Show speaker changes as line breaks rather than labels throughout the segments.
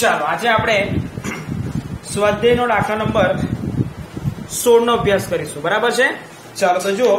ચાલો આજે આપણે સ્વાધ્યાયનો દાખલા નંબર 16 નો અભ્યાસ કરીશું. બરાબર છે? ચાલો તો જુઓ,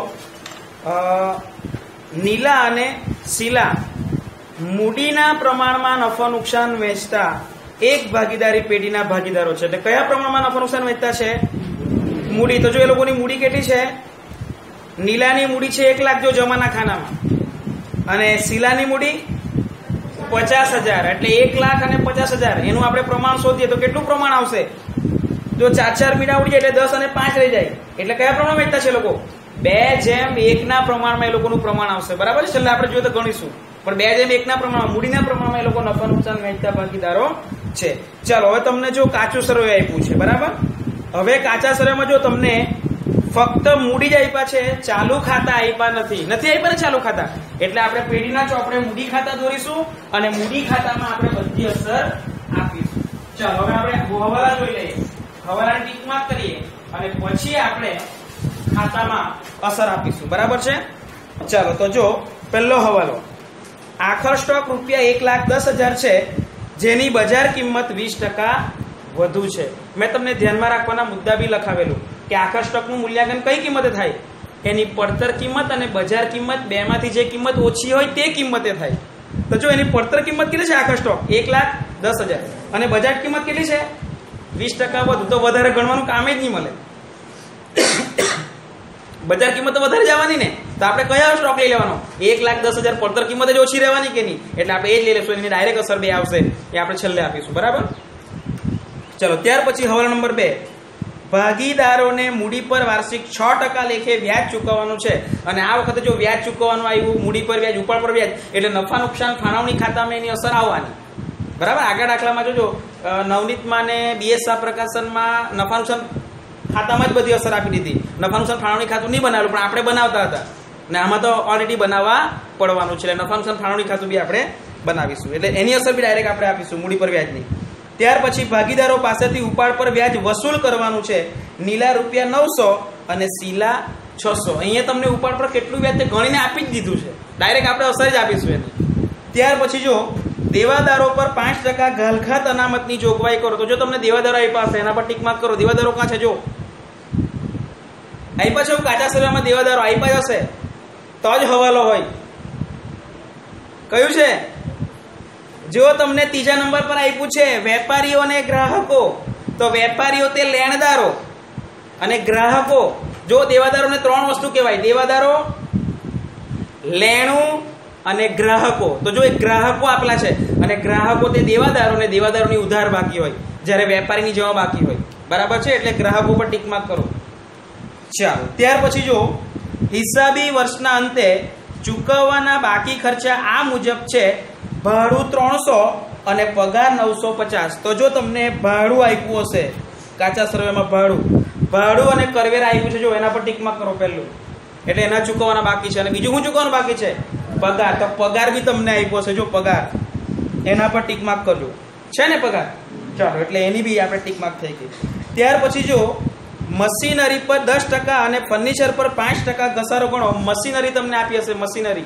નીલા અને શીલા મૂડીના પ્રમાણમાં નફો નુકસાન વેચતા એક ભાગીદારી પેઢીના ભાગીદારો છે. એટલે કયા પ્રમાણમાં નફો નુકસાન વેચતા છે? મૂડી. તો જો એ લોકોની મૂડી કેટલી છે? નીલાની મૂડી છે 1 લાખ જો જમાના ખાનામાં, અને શીલાની મૂડી 50,000. એટલે 1 લાખ અને 50,000 એનું આપણે પ્રમાણ શોધીએ તો કેટલું પ્રમાણ આવશે? જો 4 મીડા ઉડી જાય એટલે 10 અને 5 રહી જાય. એટલે કયા પ્રમાણ વેચતા છે લોકો? 2:1 ના પ્રમાણમાં એ લોકોનું પ્રમાણ આવશે. બરાબર છે? એટલે આપણે જોઈએ તો ગણીશું, પણ 2:1 ના પ્રમાણમાં, મૂડીના પ્રમાણમાં એ લોકો નફા નુકસાન વેચતા ભાગીદારો છે. ચાલો હવે તમને જો કાચું સર્વે આપ્યું છે. બરાબર? હવે કાચા સર્વેમાં જો તમને ફક્ત મૂડી જ આપ્યા છે, ચાલુ ખાતા આપ્યા નથી આપ્યા ને ચાલુ ખાતા. એટલે આપણે પેઢીના ચોપડે મૂડી ખાતા દોરીશું અને મૂડી ખાતામાં આપણે બધી અસર આપીશું. ચાલો હવે આપણે હવાલા જોઈ લઈએ. હવાલાને ટીક માર્ક કરીએ અને પછી આપણે ખાતામાં અસર આપીશું. બરાબર છે? ચાલો તો જો પહેલો હવાલો, આખર સ્ટોક રૂપિયા 1,10,000 છે, જેની બજાર કિંમત 20% વધુ છે. મેં તમને ધ્યાનમાં રાખવાના મુદ્દા બી લખાવેલું કે આખર સ્ટોકનું મૂલ્યાંકન કઈ કિંમતે થાય? એની પડતર કિંમત અને બજાર કિંમત બેમાંથી જે કિંમત ઓછી હોય તે કિંમતે થાય. તો જો એની પડતર કિંમત કેટલી છે? આખર સ્ટોક 1,10,000 અને બજાર કિંમત કેટલી છે? 20% વધુ. તો વધારે ગણવાનું કામ જ નહીં મળે. બજાર કિંમત તો વધારે જવાની ને, તો આપણે કયા સ્ટોક લઈ લેવાનો? 1,10,000 પડતર કિંમત જ ઓછી રહેવાની કે નહીં? એટલે આપણે એ જ લઈ લેશું. એની ડાયરેક્ટ અસર 2 આવશે, એ આપણે છેલ્લે આપીશું. બરાબર? ચલો ત્યાર પછી હવાલા નંબર 2, ભાગીદારોને મૂડી પર વાર્ષિક 6% લેખે વ્યાજ ચૂકવવાનું છે. અને આ વખતે જો વ્યાજ ચૂકવવાનું આવ્યું, મૂડી પર વ્યાજ, ઉપાડ પર વ્યાજ, એટલે નફા નુકસાન ફાળવણી ખાતામાં એની અસર આવવાની. બરાબર? આગળ દાખલામાં જોજો, નવનીતમાં ને બીએસઆ પ્રકાશનમાં નફા નુકસાન ખાતામાં જ બધી અસર આપી દીધી. નફા નુકસાન ફાળવણી ખાતું નહીં બનાવેલું, પણ આપણે બનાવતા હતા, ને આમાં તો ઓલરેડી બનાવવા પડવાનું છે. એટલે નફા નુકસાન ફાળવણી ખાતું બી આપણે બનાવીશું. એટલે એની અસર બી ડાયરેક્ટ આપણે આપીશું, મૂડી પર વ્યાજની. ત્યાર પછી ભાગીદારો પાસેથી ઉપાડ પર વ્યાજ વસૂલ કરવાનું છે. નીલા રૂપિયા 900 અને શીલા 600. અહીંયા તમને ઉપાડ પર કેટલું વ્યાજ તે ગણીને આપી જ દીધું છે, ડાયરેક્ટ આપણે અસર જ આપીશું એની. ત્યાર પછી જો દેવાદારો પર 5% ઘાલખાત અનામતની જોગવાઈ કરો. તો જો તમને દેવાદારો આપ્યા હશે એના પર ટીક માર્ક કરો. દેવાદારો ક્યાં છે? જો આપ્યા છે, કાચા સર્વેમાં દેવાદારો આપ્યા હશે તો જ હવાલો હોય. કયું છે? જો તમને ત્રીજા નંબર પર આપ્યું છે વેપારીઓ અને ગ્રાહકો, તો વેપારીઓ તે લેણદારો અને ગ્રાહકો. જો દેવાદારોને 3 વસ્તુ કહેવાય: દેવાદારો, લેણું અને ગ્રાહકો. તો જો એ ગ્રાહકો આપેલા છે, અને ગ્રાહકો તે દેવાદારો ને દેવાદારોની ઉધાર બાકી હોય, જ્યારે વેપારીની જમા બાકી હોય. બરાબર છે? એટલે ગ્રાહકો પર ટીક માર્ક કરો. ચાલો ત્યાર પછી જો હિસાબી વર્ષના અંતે ચૂકવવાના બાકી ખર્ચા આ મુજબ છે: ભાડું 300 અને પગાર 950. તો જો તમને ભાડું આપ્યું હશે કાચા સર્વેમાં, ભાડું અને કરવેરા આપ્યું છે, જો એના પર ટીક માર્ક કરો પહેલું. એટલે એના ચૂકવવાના બાકી છે. અને બીજું શું ચૂકવવાનું બાકી છે? પગાર. તો પગાર બી તમને આપ્યો છે, જો પગાર, એના પર ટીક માર્ક કરજો. છે ને પગાર? ચાલો, એટલે એની બી આપણે ટીક માર્ક થઈ ગઈ. ત્યાર પછી જો મશીનરી પર 10% અને ફર્નિચર પર 5% ઘસારો ગણો. મશીનરી તમને આપી હશે, મશીનરી,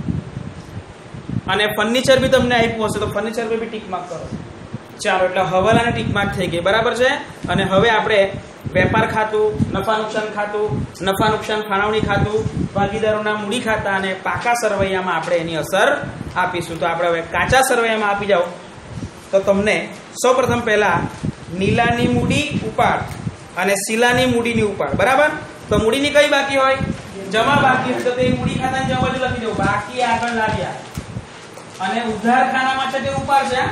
અને ફર્નિચર બી તમને આપ્યું હશે, તો ફર્નિચર પર બી ટીક માર્ક કરો. ચાલો, એટલે હવાલાને ટીક માર્ક થઈ ગઈ. બરાબર છે? અને હવે આપણે વેપાર ખાતું, નફા નુકસાન ખાતું, નફા નુકસાન ફાળવણી ખાતું, ભાગીદારોના મૂડી ખાતા અને પાકા સરવૈયામાં આપણે એની અસર આપીશું. તો આપણે હવે કાચા સરવૈયામાં આપી જાઓ તો તમને સૌપ્રથમ પહેલા નીલાની મૂડી ઉપાડ અને શીલાની મૂડીની ઉપાડ. બરાબર? તો મૂડીની કઈ બાકી હોય? જમા બાકી હોય, તો તે મૂડી ખાતાની જમા બાજુ લખી દો, બાકી આગળ લાવ્યા. અને ઉધાર ખાનામાં છે તે ઉપાડ છે,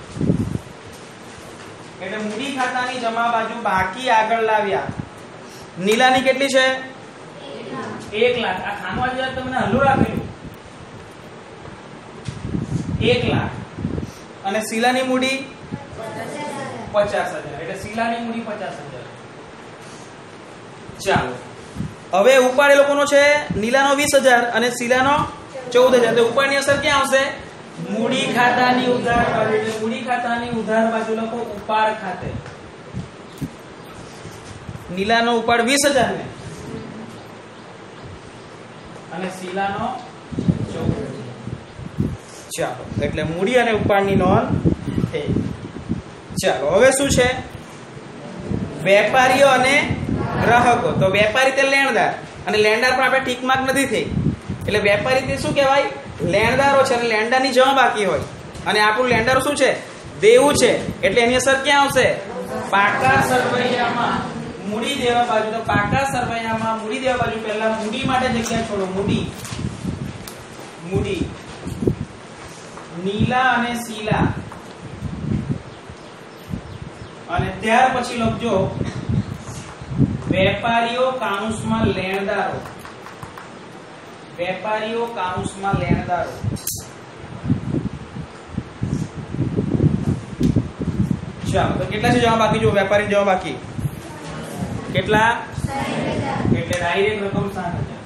એટલે મૂડી ખાતાની જમા બાજુ બાકી આગળ લાવ્યા. નીલાની કેટલી છે? 1 લાખ. આ ખાનું આજે તમને હલ્લું રાખેલું 1 લાખ. અને શીલાની મૂડી 50,000. એટલે શીલાની મૂડી 50,000. ચાલો, હવે ઉપાડ એ લોકોનો છે નીલાનો 20,000 અને શીલાનો 14,000. તો ઉપાડની અસર ક્યાં આવશે? મૂડી ખાતાની ઉધાર બાજુ. એટલે મૂડી ખાતાની ઉધાર બાજુ લખો ઉપાડ ખાતે. નીલાનો ઉપાડ 20,000 ને, અને શીલાનો 14,000. ચાલો, એટલે મૂડી અને ઉપાડની નોંધ થઈ. ચાલો હવે શું છે? વેપારીઓ અને ગ્રાહકો. તો વેપારી તે લેણદાર અને લેણદાર પણ આપણે ટીક માર્ક નથી થઈ, એટલે વેપારી તે શું કહેવાય? લેણદારો છે અને લેણદારની જમા બાકી હોય અને આપણું લેણદારો શું છે? દેવું છે, એટલે એની અસર ક્યાં આવશે? પાકા સરવૈયામાં મૂડી દેવા બાજુ. તો પાકા સરવૈયામાં મૂડી દેવા બાજુ પહેલા મૂડી માટે જગ્યા છોડો. મૂડી નીલા અને શીલા અને ત્યાર પછી લખજો વેપારીઓ કાઉન્સમાં લેણદારો. વેપારીઓ કાઉન્સમાં લેણદારો. ચાલો તો કેટલા છે જવાબ બાકી? જો વેપારી જવાબ બાકી કેટલા? એટલે ડાયરેક્ટ રકમ 60,000.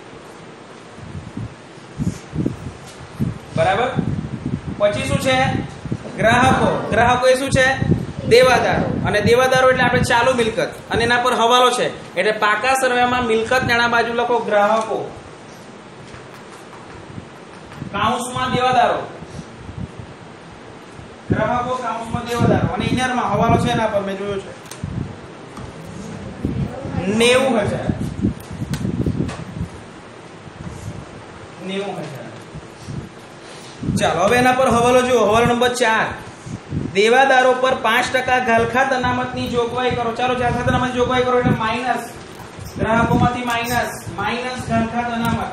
બરાબર. પછી શું છે? ગ્રાહકો. ગ્રાહકો એ શું છે? દેવાદારો. અને દેવાદારો એટલે આપણે ચાલુ મિલકત અને એના પર હવાલો છે, એટલે પાકા સરવૈયામાં મિલકત નાના બાજુ લખો ગ્રાહકો, કાઉન્સમાં દેવાદારો. ગ્રાહકો કાઉન્સમાં દેવાદારો અને ઇનરમાં હવાલો છે એના પર મેં જોયો છે 90,000. 90,000. ચાલો હવે એના પર હવાલો જુઓ. હવાલો નંબર 4. દેવાદારો પર 5% ઘાલખાત અનામતની જોગવાઈ કરો. ચાલો ઘાલખાત અનામતની જોગવાઈ કરો એટલે માઇનસ ગ્રાહકોમાંથી માઇનસ ઘાલખાત અનામત.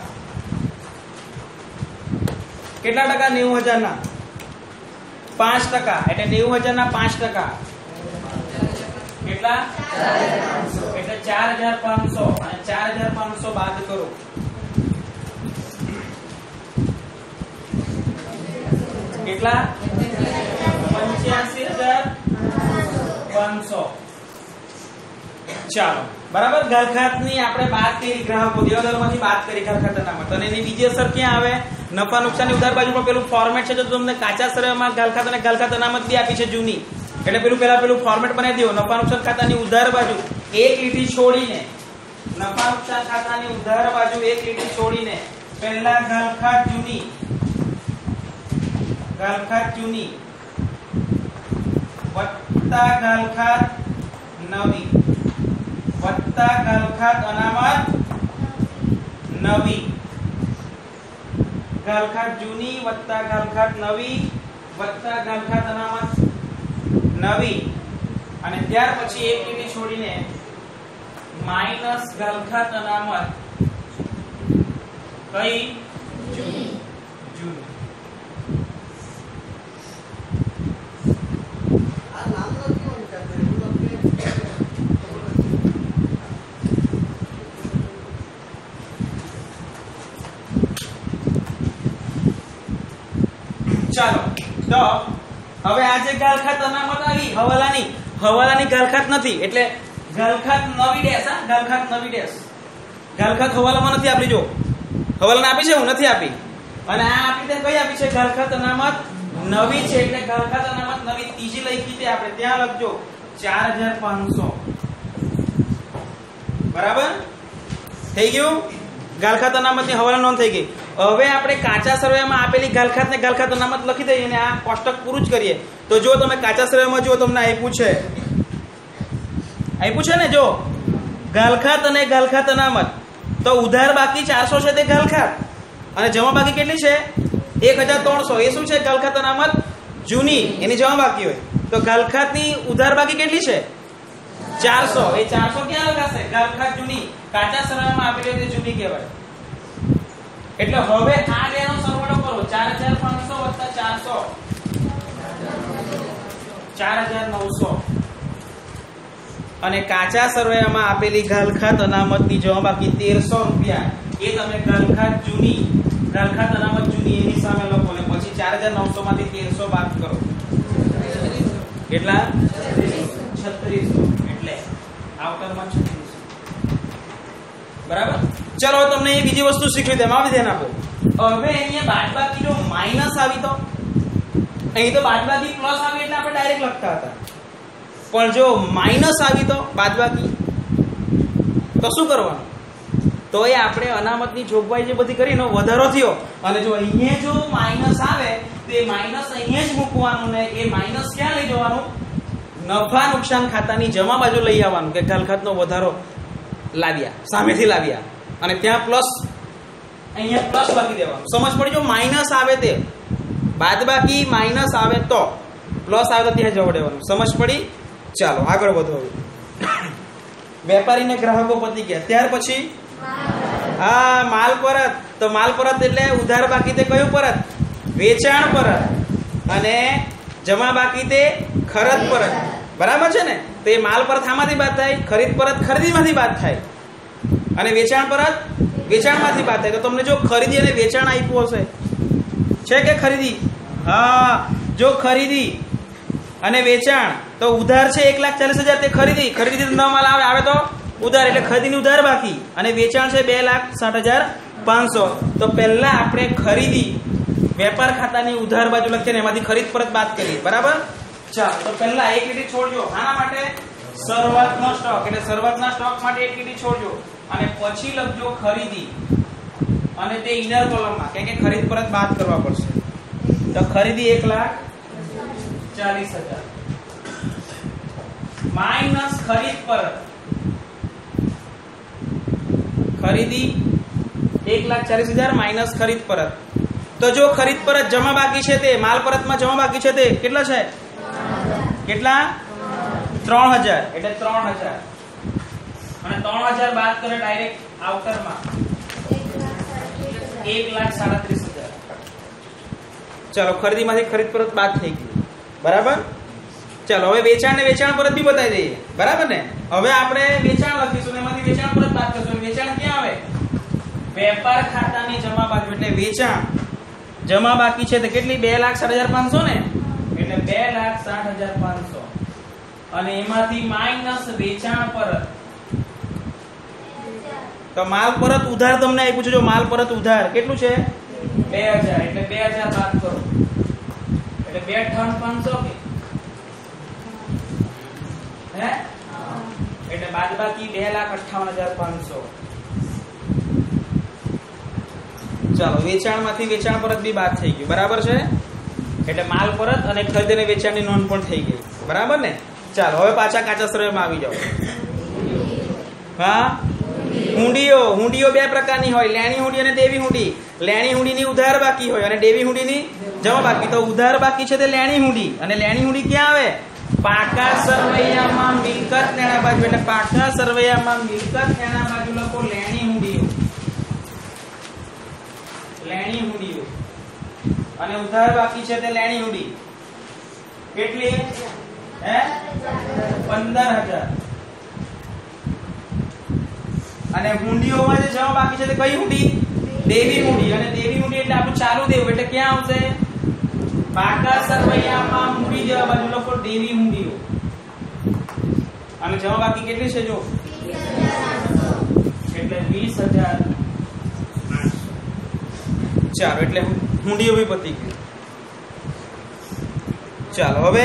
કેટલા ટકા? 90,000 ના 5%, એટલે 90,000 ના 5%. કેટલા? એટલે 4,500 અને 4,500 બાદ કરો. કેટલા? 85,500. ચાલો બરાબર. ઘાલખાતની આપણે બાદ કરી, ગ્રાહકો દેવાદારોમાંથી બાદ કરી ઘાલખાત અનામત. અને એની બીજી અસર ક્યાં આવે? નફા નુકસાનની ઉધાર બાજુ પર પેલું ફોર્મેટ છે, જો તમને કાચા સરવૈયામાં ઘાલખાત અને ઘાલખાત અનામત બી આપી છે જૂની, એટલે પેલું ફોર્મેટ બનાવી દો. નફા નુકસાન ખાતાની ઉધાર બાજુ એક લીટી છોડીને, નફા નુકસાન ખાતાની ઉધાર બાજુ એક લીટી છોડીને પહેલા ઘાલખાત જૂની વત્તા ઘાલખાત નવી વત્તા ઘાલખાત અનામત નવી. ઘાલખાત જૂની વત્તા ઘાલખાત નવી વત્તા ઘાલખાત અનામત નવી અને ત્યાર પછી એક લીટી છોડીને માઈનસ ઘાલખાત અનામત કઈ? જૂની. ચાલો તો હવે આ જે ઘાલખાત અનામત આવી હવાલાની ઘાલખાત નથી, એટલે ઘાલખાત નવી ડેશ. ઘાલખાત નવી ડેશ. ઘાલખાત હવાલામાં નથી આપી. જો હવાલાને આપી છે, હું નથી આપી. અને આ આપી તે કઈ આપી છે? ઘાલખાત અનામત નવી છે, એટલે ઘાલખાત અનામત નવી ત્રીજી લખી તે આપણે ત્યાં લખજો 4,500. બરાબર થઈ ગયું. ઘાલખાત અનામતની હવાલા નોંધ થઈ ગઈ. હવે આપણે કાચા સરવૈયામાં આપેલી ઘાલખાત ને ઘાલખાત અનામત લખી દઈએ અને આ કોષ્ટક પૂરું જ કરીએ. તો જો તમે કાચા સરવૈયામાં જુઓ, તમને આપ્યું છે ને, જો ઘાલખાત અને ઘાલખાત અનામત. તો ઉધાર બાકી 400 છે તે ઘાલખાત અને જમા બાકી કેટલી છે? 1,300. એ શું છે? ઘાલખાત અનામત જૂની, એની જમા બાકી હોય. તો ઘાલખાતની ઉધાર બાકી કેટલી છે? 400. એ 400 ક્યાં લખાશે? ઘાલખાત જૂની. કાચા સરવૈયામાં આપેલી તે જૂની કહેવાય. એટલે હવે આ બેનો સરવાળો કરો. 4,500 વત્તા 4,900 અને કાચા સરવૈયામાં આપેલી ઘાલખાત અનામતની જમા બાકી 1,300 રૂપિયા. એ તમે ઘાલખાત અનામત જૂની એની સામે લખો અને પછી 4,900 માંથી 1,300 બાદ કરો. કેટલા? 3600. એટલે આવતરમાં 3600. બરાબર. ચલો તમને એ બીજી વસ્તુ શીખવી, તેમાં ધ્યાન આપો. હવે અહીંયા બાદબાકી જો માઈનસ આવી તો અહીં તો બાદબાકી પ્લસ આવી એટલે આપણે ડાયરેક્ટ લખતા હતા, પણ જો માઈનસ આવી તો બાદબાકી તો શું કરવાનું? તો એ આપણે અનામતની જોગવાઈ જે બધી કરીને વધારો થયો અને જો અહીંયા જો માઈનસ આવે તો એ માઈનસ અહીંયા જ મૂકવાનું ને એ માઈનસ ક્યાં લઈ જવાનું? નફા નુકસાન ખાતાની જમા બાજુ લઈ આવવાનું કે ઘાલખાતનો વધારો લાવ્યા, સામેથી લાવ્યા અને ત્યાં પ્લસ અહીંયા પ્લસ લખી દેવાનું. સમજ પડી? જો માઇનસ આવે તે બાદબાકી માઇનસ આવે તો પ્લસ આવે તો ત્યાં જવા દેવાનું. સમજ પડી? ચાલો આગળ વધો. વેપારીને ગ્રાહકો પતી ગયા ત્યાર પછી હા માલ પરત. તો માલ પરત એટલે ઉધાર બાકી તે કયું પરત? વેચાણ પરત. અને જમા બાકી તે ખરદ પરત. બરાબર છે ને? તો એ માલ પરત આમાંથી બાદ થાય, ખરીદ પરત ખરીદીમાંથી બાદ થાય અને વેચાણ પરત વેચાણમાંથી બાદ થાય. તો તમને જો ખરીદી અને વેચાણ આપ્યું હશે છે કે ખરીદી? હા, જો ખરીદી અને વેચાણ તો ઉધાર છે 1,40,000 તે ખરીદી, ખરીદી ન માલ આવે તો ઉધાર એટલે ખરીદીની ઉધાર બાકી અને વેચાણ છે 2,60,500. તો પહેલા આપણે ખરીદી વેપાર ખાતાની ઉધાર બાજુ લખીએ ને એમાંથી ખરીદ પરત બાદ કરીએ. બરાબર? ચાલો તો પહેલા એક લીટી છોડજો. આના માટે શરૂઆતનો સ્ટોક એટલે શરૂઆતના સ્ટોક માટે એક લીટી છોડજો અને પછી લખજો ખરીદી અને તે ઇનર કોલમમાં કે ખરીદ પરત બાદ કરવા પડશે. તો ખરીદી 1,40,000 માઇનસ ખરીદ પરત. ખરીદી 1,40,000 માઇનસ ખરીદ પરત. તો જો ખરીદ પરત જમા બાકી છે તે માલ પરતમાં જમા બાકી છે તે કેટલા છે? કેટલા? 3,000 એટલે 3,000 અને 3,000 બાદ કરે ડાયરેક્ટ આઉટરમાં 1,37,000. ચાલો ખરીદીમાંથી ખરીદ પરત બાદ થઈ ગઈ. બરાબર? ચાલો હવે વેચાણ ને વેચાણ પરત બી બતાવી દઈએ. બરાબર ને? હવે આપણે વેચાણ લખીશું એમાંથી વેચાણ પરત બાદ કરશું. વેચાણ ક્યાં આવે? વેપાર ખાતાની જમા બાજુ એટલે વેચાણ જમા બાકી છે તો કેટલી? 2,60,500 ને એટલે 2,60,500 અને એમાંથી માઇનસ વેચાણ પરત. તો માલ પરત ઉધાર તમને આપ્યું છે. જો માલ પરત ઉધાર કેટલું છે? 2,000 એટલે 2,000 બાદ કરો એટલે 2,58,500 હે એટલે બાદબાકી 2,58,500. ચાલો વેચાણમાંથી વેચાણ પરત બી બાદ થઈ ગયું. બરાબર છે? એટલે માલ પરત અને ખરીદ અને વેચાણની નોંધ પણ થઈ ગઈ. બરાબર ને? ચાલો હવે પાછા કાચા સરવૈયામાં આવી જાઓ. હા, હુંડીઓ બે પ્રકારની હોય, લેણી હુંડી અને દેવી હુંડી. લેણી હુંડીની ઉધાર બાકી હોય અને દેવી હુંડીની જમા બાકી. તો ઉધાર બાકી છે તે લેણી હુંડી અને લેણી હુંડી ક્યાં આવે? પાકા સરવૈયામાં મિલકત લેણા બાજુ એટલે પાકા સરવૈયામાં મિલકત લેણા બાજુ લખો લેણી હુંડીઓ. લેણી હુંડીઓ અને ઉધાર બાકી છે તે લેણી હુંડી કેટલી? હે 15,000 અને હુંડીઓમાં જે જમા બાકી છે તે કઈ હુંડી? દેવી હુંડી. અને દેવી હુંડી એટલે આપણું ચાલુ દેવું એટલે ક્યાં આવશે? પાકા સરવૈયામાં હુંડી જેવા બાજુ લખો દેવી હુંડીઓ અને જમા બાકી કેટલી છે? જો એટલે 20,000. ચાલો એટલે હુંડીઓ બી પતી ગઈ. ચાલો હવે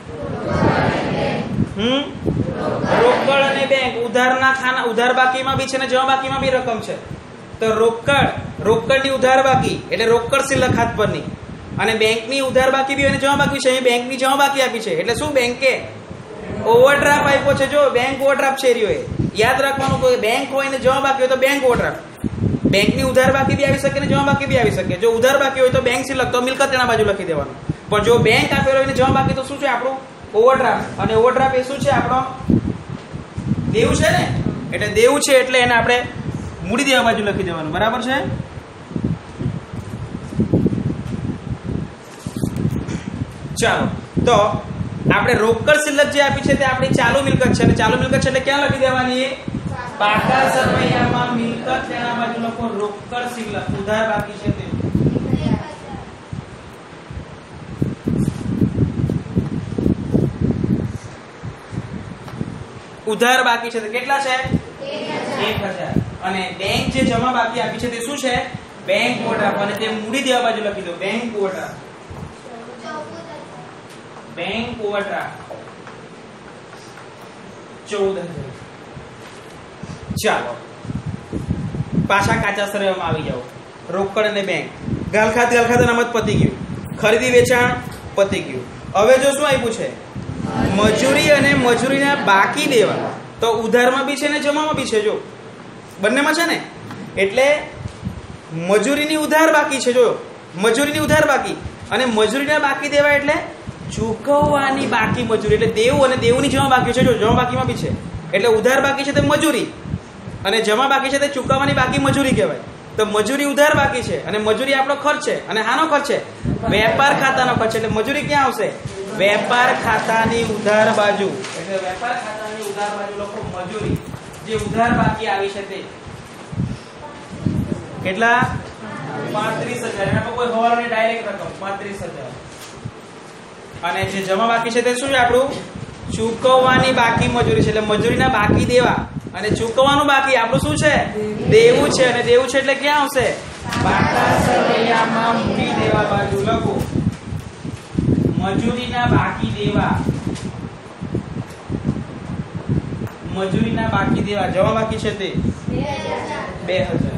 રોકડ અને બેંક. ઉધારના ખાના ઉધાર બાકીમાં બી છે ને જમા બાકીમાં બી રકમ છે. તો રોકડની ઉધાર બાકી એટલે રોકડ શિલ્લક હાથ પરની અને બેંકની ઉધાર બાકી બી અને જમા બાકી છે. અહીં બેંકની જમા બાકી આપી છે એટલે શું? બેંકે ઓવરડ્રાફ્ટ આપ્યો છે. જો બેંક ઓવરડ્રાફ્ટ છે રહ્યો. યાદ રાખવાનું કોઈ બેંક હોય ને જમા બાકી હોય તો બેંક ઓવરડ્રાફ્ટ. બેંકની ઉધાર બાકી બી આવી શકે ને જમા બાકી બી આવી શકે. જો ઉધાર બાકી હોય તો બેંક શિલ્લક તો મિલકત તેના બાજુ લખી દેવાનું. પણ જો બેંક આપેલો હોય ને જમા બાકી તો શું છે? આપણું ઓવરડ્રાફ્ટ. અને ઓવરડ્રાફ્ટ એ શું છે? આપણો દેવું છે ને એટલે દેવું છે એટલે એને આપણે મૂડી દેવા બાજુ લખી દેવાનું. બરાબર છે? ચાલો તો આપણે રોકડ શિલ્લક જે આપી છે તે આપણી ચાલુ મિલકત છે અને ચાલુ મિલકત છે એટલે ક્યાં લખી દેવાની? પાકા સરવૈયામાં મિલકત તેના બાજુ લખો રોકડ શિલ્લક. ઉધાર બાકી છે તે ઉધાર બાકી છે તે કેટલા છે? 1,000 અને બેંક જે જમા બાકી આપી છે તે શું છે? બેંક ઓવરડ્રાફ્ટ અને તે મૂડી દેવા બાજુ લખી દો બેંક ઓવરડ્રાફ્ટ. Bank overdraft 14,000. ચાલો પાછા કાચા સરવૈયામાં આવી જાઓ. રોકડ અને બેંક. ગાલખાત અનામત પતી ગયું. ખરીદી વેચાણ પતી ગયું. હવે જો શું આપ્યું છે? મજૂરી અને મજૂરીના બાકી દેવા. તો ઉધારમાં બી છે ને જમામાં બી છે, જો બંનેમાં છે ને. એટલે મજૂરીની ઉધાર બાકી છે, જો મજૂરીની ઉધાર બાકી અને મજૂરીના બાકી દેવા એટલે ચૂકવવાની બાકી મજૂરી. એટલે દેવું અને દેવુંની જમા બાકી છે, જો જમા બાકીમાં બી છે. એટલે ઉધાર બાકી છે તે મજૂરી અને જમા બાકી છે તે ચૂકવવાની બાકી મજૂરી કહેવાય. તો મજૂરી ઉધાર બાકી છે અને મજૂરી આપણો ખર્ચ છે. અને આનો ખર્ચ છે વેપાર ખાતાનો ખર્ચ. એટલે મજૂરી ક્યાં આવશે? વેપાર ખાતાની ઉધાર બાજુ. એટલે વેપાર ખાતાની ઉધાર બાજુ લખો મજૂરી. જે ઉધાર બાકી આવી છે તે કેટલા? 35,000. એના પર કોઈ હવાલો નહીં, ડાયરેક્ટ રકમ 35,000. અને જે જમા બાકી છે તે શું છે આપણું? ચૂકવવાની બાકી મજૂરી છે. એટલે મજૂરીના બાકી દેવા અને ચૂકવવાનું બાકી આપણું શું છે? દેવું છે. અને દેવું છે એટલે ક્યાં આવશે? પાકા સરવૈયામાં મૂડી દેવા બાજુ લખો મજૂરીના બાકી દેવા. મજૂરીના બાકી દેવા જમા બાકી છે તે 2000.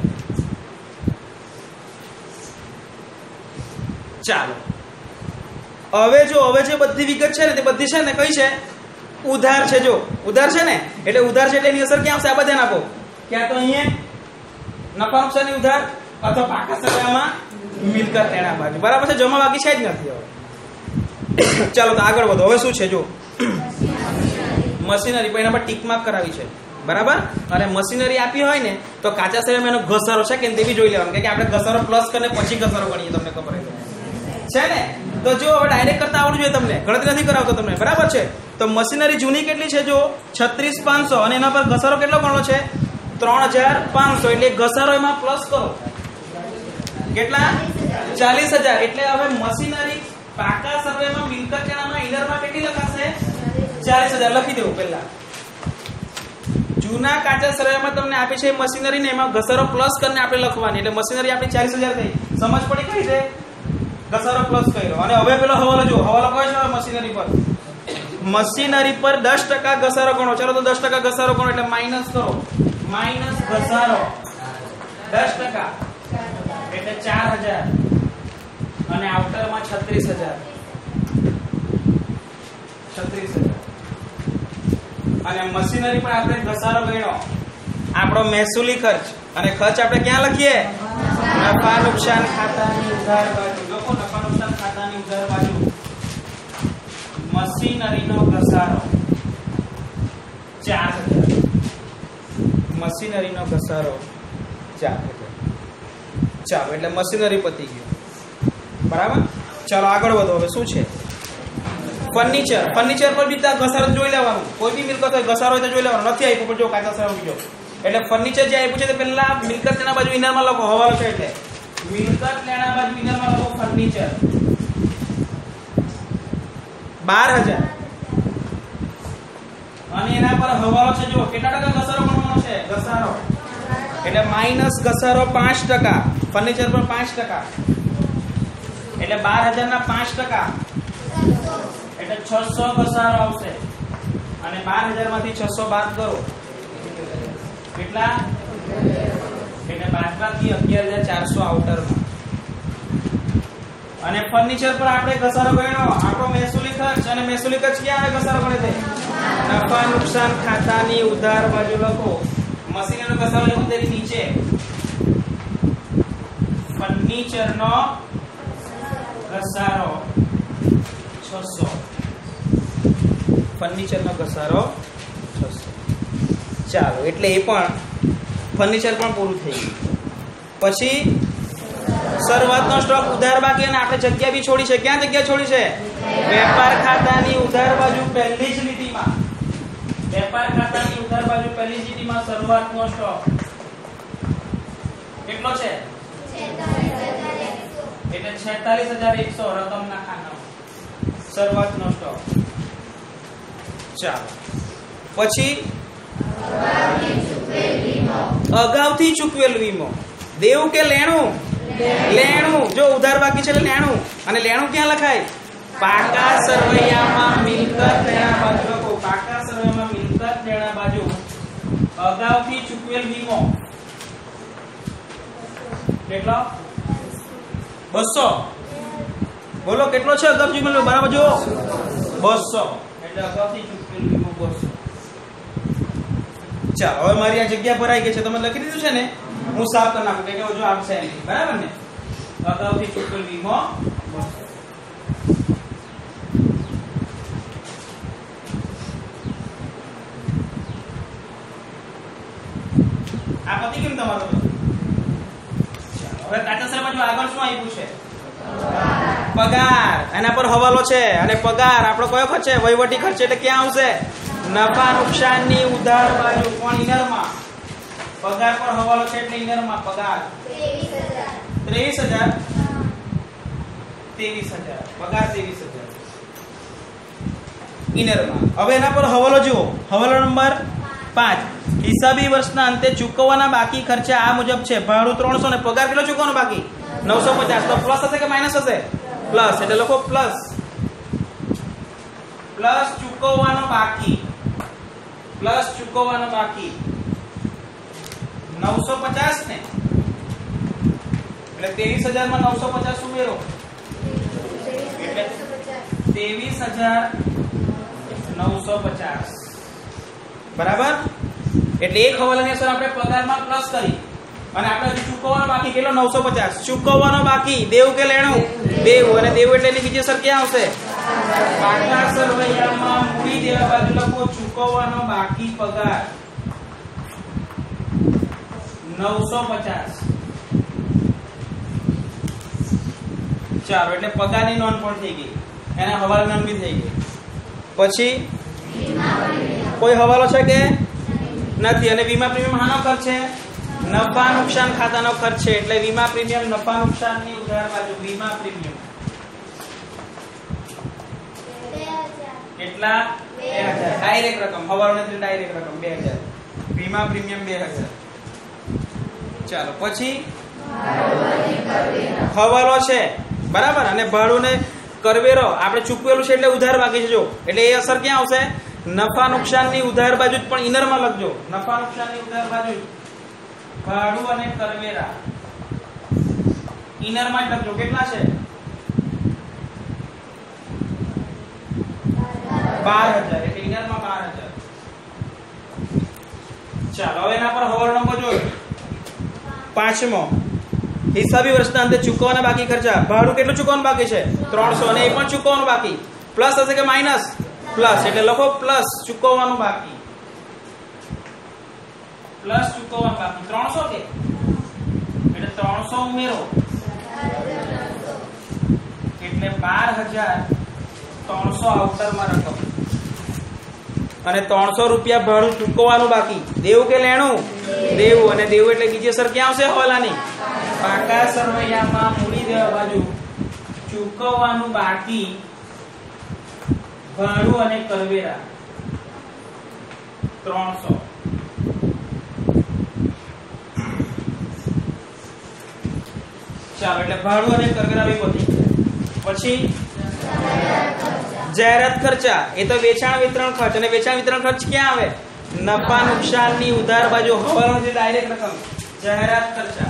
ચાલો હવે જે બધી વિગત છે ને તે બધી છે ને કઈ છે? ઉધાર છે. જો ઉધાર છે ને એટલે ઉધાર છે એટલે એની અસર ક્યાં આવશે? આ બધા નાખો. ક્યાં તો અહીંયા નફા નુકસાનની ઉધાર અથવા પાકા સરવૈયામાં મિલકત એના બાજુ. બરાબર છે. જમા બાકી છે જ નથી. હવે ચાલો તો આગળ વધો. હવે શું છે? જો મશીનરી પણ એના પર ટીક માર્ક કરાવી છે. બરાબર. અને મશીનરી આપી હોય ને તો કાચા સરવૈયામાં એનો ઘસારો છે કે તે બી જોઈ લેવાનું. કે આપણે ઘસારો પ્લસ કરીને પછી ઘસારો ગણીએ. તમને ખબર છે ને? તો જો હવે ડાયરેક્ટ કરતા આવડવું જોઈએ તમને, ગણતરી નથી કરાવતો તમને. બરાબર છે. તો મશીનરી જૂની કેટલી છે? જો 36,500 અને એના પર ઘસારો કેટલો ગણો છે? 3,500. એટલે ઘસારો એમાં પ્લસ કરો. કેટલા? 40,000. એટલે હવે મશીનરી પાકા સરવૈયામાં મિલકત કેનામાં ઇનરમાં કેટલી લખાશે? 40,000 લખી દેવું પહેલા. જૂના કાચા સરવૈયામાં તમને આપી છે મશીનરી ને એમાં ઘસારો પ્લસ કરીને આપણે લખવાની. એટલે મશીનરી આપણી 40,000 થઈ. સમજ પડી કઈ છે? ઘસારો પ્લસ કર્યો. અને હવે પેલો હવાલો જો હવાલો કયો છે? મશીનરી પર મશીનરી પર 10% ઘસારો ગણો. ચાલો તો 10% ઘસારો ગણો એટલે માઇનસ કરો. માઇનસ ઘસારો 10% એટલે 4,000 અને આઉટરમાં 36,000. અને મશીનરી પર આપણે ઘસારો ગણ્યો આપણો મહેસૂલી ખર્ચ. અને ખર્ચ આપણે ક્યાં લખીએ? નફા નુકસાન ખાતાની ઉધાર બાજુ. લોકો નફા નુકસાન ખાતાની ઉધાર બાજુ મશીનરીનો ઘસારો 4,000. મશીનરીનો ઘસારો 4,000. ચાલો એટલે મશીનરી પતી ગયું. બરાબર. ચાલો આગળ વધો. હવે શું છે? ફર્નિચર. ફર્નિચર પર બી ઘસારો જોઈ લેવાનું. કોઈ બી મિલકત હોય ઘસારો હોય તો જોઈ લેવાનું. નથી આપ્યું પણ જો કાચા સરવૈયો બીજો. એટલે ફર્નિચર જે આપ્યું છે તે પહેલા મિલકત લેના બાજુ ઇનરમાં લખો. હવાલો છે એટલે મિલકત લેના બાજુ ઇનરમાં લખો ફર્નિચર 12,000. અને એના પર હવાલો છે. જો કેટલા ટકા ઘસારો ગણવાનો છે? ઘસારો એટલે માઈનસ ઘસારો 5%. ફર્નિચર પર 5% એટલે 12,000 ના 5% એટલે 600 ઘસારો આવશે. અને 12,000 માંથી 600 બાદ કરો કેટલા? એટલે બાદબાકી 11,400 આઉટરમાં. અને ફર્નિચર પર આપણે ઘસારો ગણ્યો આપણો મહેસૂલી ખર્ચ. અને મહેસૂલી ખર્ચ ક્યાં આવે? ઘસારો ગણે છે નફા નુકસાન ખાતાની ઉધાર બાજુ લખો. મશીનરીનો ઘસારો લખો તેની નીચે. ફર્નિચરનો ઘસારો 600. ફર્નિચરનો ઘસારો 600. ચાલો એટલે એ પણ ફર્નિચર પણ પૂરું થઈ ગયું. પછી શરૂઆતનો સ્ટોક ઉધાર બાકી અને આપણે જગ્યા બી છોડી છે. ક્યાં જગ્યા છોડી છે? વેપાર ખાતાની ઉધાર બાજુ પહેલી જ લીટીમાં. વેપાર ખાતાની ઉધાર બાજુ પહેલી જ લીટીમાં શરૂઆતનો સ્ટોક કેટલો છે? એટલે 46,100 રકમના ખાનામાં શરૂઆતનો સ્ટોક. ચાલો પછી અગાઉથી ચૂકવેલ વીમો. દેવું કે લેણું? લેણું. જો ઉધાર બાકી છે એટલે લેણું. અને લેણું ક્યાં લખાય? પાકા સરવૈયામાં મિલકત લેણા બાજુ લખો. પાકા સરવૈયામાં મિલકત લેણા બાજુ અગાઉથી ચૂકવેલ વીમો કેટલો? 200. બોલો કેટલો છે અગાઉ ચૂકવેલ? બરાબર જો 200. એટલે અગાઉથી ચૂકવેલું વીમો 200. ચાલો હવે મારી આ જગ્યા ભરાઈ ગઈ છે, તમે લખી દીધું છે ને, હું સાફ કરી નાખું કે જો આવશે બરાબર ને. અગાઉથી ચૂકવેલ વીમો 200. આ પતિ કેમ તમારો? હવે કાચા સરમાં જો આગળ શું આપ્યું છે? પગાર. એના પર હવાલો છે અને પગાર આપણો કયો ખર્ચ છે? વહીવટી ખર્ચ. એટલે ક્યાં આવશે? નફા નુકસાનની ઉધાર બાજુ. પણ ઇનરમાં પગાર પર હવાલો છે એટલે ઇનરમાં પગાર 23,000 પગાર 23,000 ઇનરમાં. હવે એના પર હવાલો જુઓ. હવાલો નંબર 5. હિસાબી વર્ષના અંતે ચૂકવવાના બાકી ખર્ચા આ મુજબ છે. ભાડું 300 ને પગાર કેટલો ચૂકવવાનો બાકી? 950. તો પ્લસ હશે કે માઈનસ હશે? પ્લસ. એટલે લખો પ્લસ. પ્લસ ચૂકવવાનો બાકી. પ્લસ ચૂકવવાનો બાકી 950 ને એટલે 23,000 માં 950 ઉમેરો એટલે 23,950 બરાબર. એટલે એક હવાલાની અસર આપણે પગારમાં પ્લસ કરી અને આપણે હજી ચૂકવવાનો બાકી કેટલો? 950. ચૂકવવાનો બાકી દેવું કે લેણું? દેવું. અને દેવું એટલે એની બીજી અસર ક્યાં આવશે? પાકા સરવૈયામાં મૂડી દેવા બાજુ લખો ચૂકવવાનો બાકી પગાર 950. ચાલો એટલે પગારની નોંધ પણ થઈ ગઈ, એના હવાલા નોંધ બી થઈ ગઈ. પછી કોઈ હવાલો છે કે નથી? અને વીમા પ્રીમિયમ હાનો ખર્ચ છે? નફા નુકસાન ખાતાનો ખર્ચ છે. એટલે વીમા પ્રીમિયમ નફા નુકસાનની ઉધાર બાજુ. વીમા પ્રીમિયમ કેટલા? 2000. ડાયરેક્ટ રકમ. હવાલો નથી, ડાયરેક્ટ રકમ 2000. વીમા પ્રીમિયમ 2000. ચાલો પછી હવાલો છે બરાબર. અને ભાડું ને કરવેરો આપણે ચૂકવેલું છે એટલે ઉધાર બાકી છે. જો એટલે એ અસર ક્યાં આવશે? નફા નુકસાનની ઉધાર બાજુ જ. પણ ઇનરમાં લખજો નફા નુકસાનની ઉધાર બાજુ ભાડું અને કરવેરા ઇનરમાં જ લખજો. કેટલા છે? 12,000. એટલે ઇનરમાં 12,000. ચાલો હવે એના પર હવાલો નંબર જોયો. 5મો હિસાબી વર્ષના અંતે ચૂકવવાના બાકી ખર્ચા. ભાડું કેટલું ચૂકવવાનું બાકી છે? 300. અને એ પણ ચૂકવવાનું બાકી. પ્લસ હશે કે માઈનસ? પ્લસ. એટલે લખો પ્લસ ચૂકવવાનું બાકી. પ્લસ ચૂકવવાનું બાકી 300 કે એટલે 300 ઉમેરો એટલે 12,300 આઉટરમાં રકમ. અને 300 રૂપિયા ભાડું ચૂકવવાનું બાકી. દેવું કે લેણું? દેવું. અને દેવું એટલે બીજી અસર ક્યાં આવશે હવાલાની? પાકા સરવૈયામાં મૂડી દેવા બાજુ ચૂકવવાનું બાકી ભાડું અને કરવેરા 300. ચાલો એટલે ભાડું અને કરવેરા બી પતી. પછી જાહેરાત ખર્ચા. એ તો વેચાણ વિતરણ ખર્ચ. અને વેચાણ વિતરણ ખર્ચ ક્યાં આવે? નફા નુકસાનની ઉધાર બાજુ. હવાલો છે ડાયરેક્ટ રકમ. જાહેરાત ખર્ચા.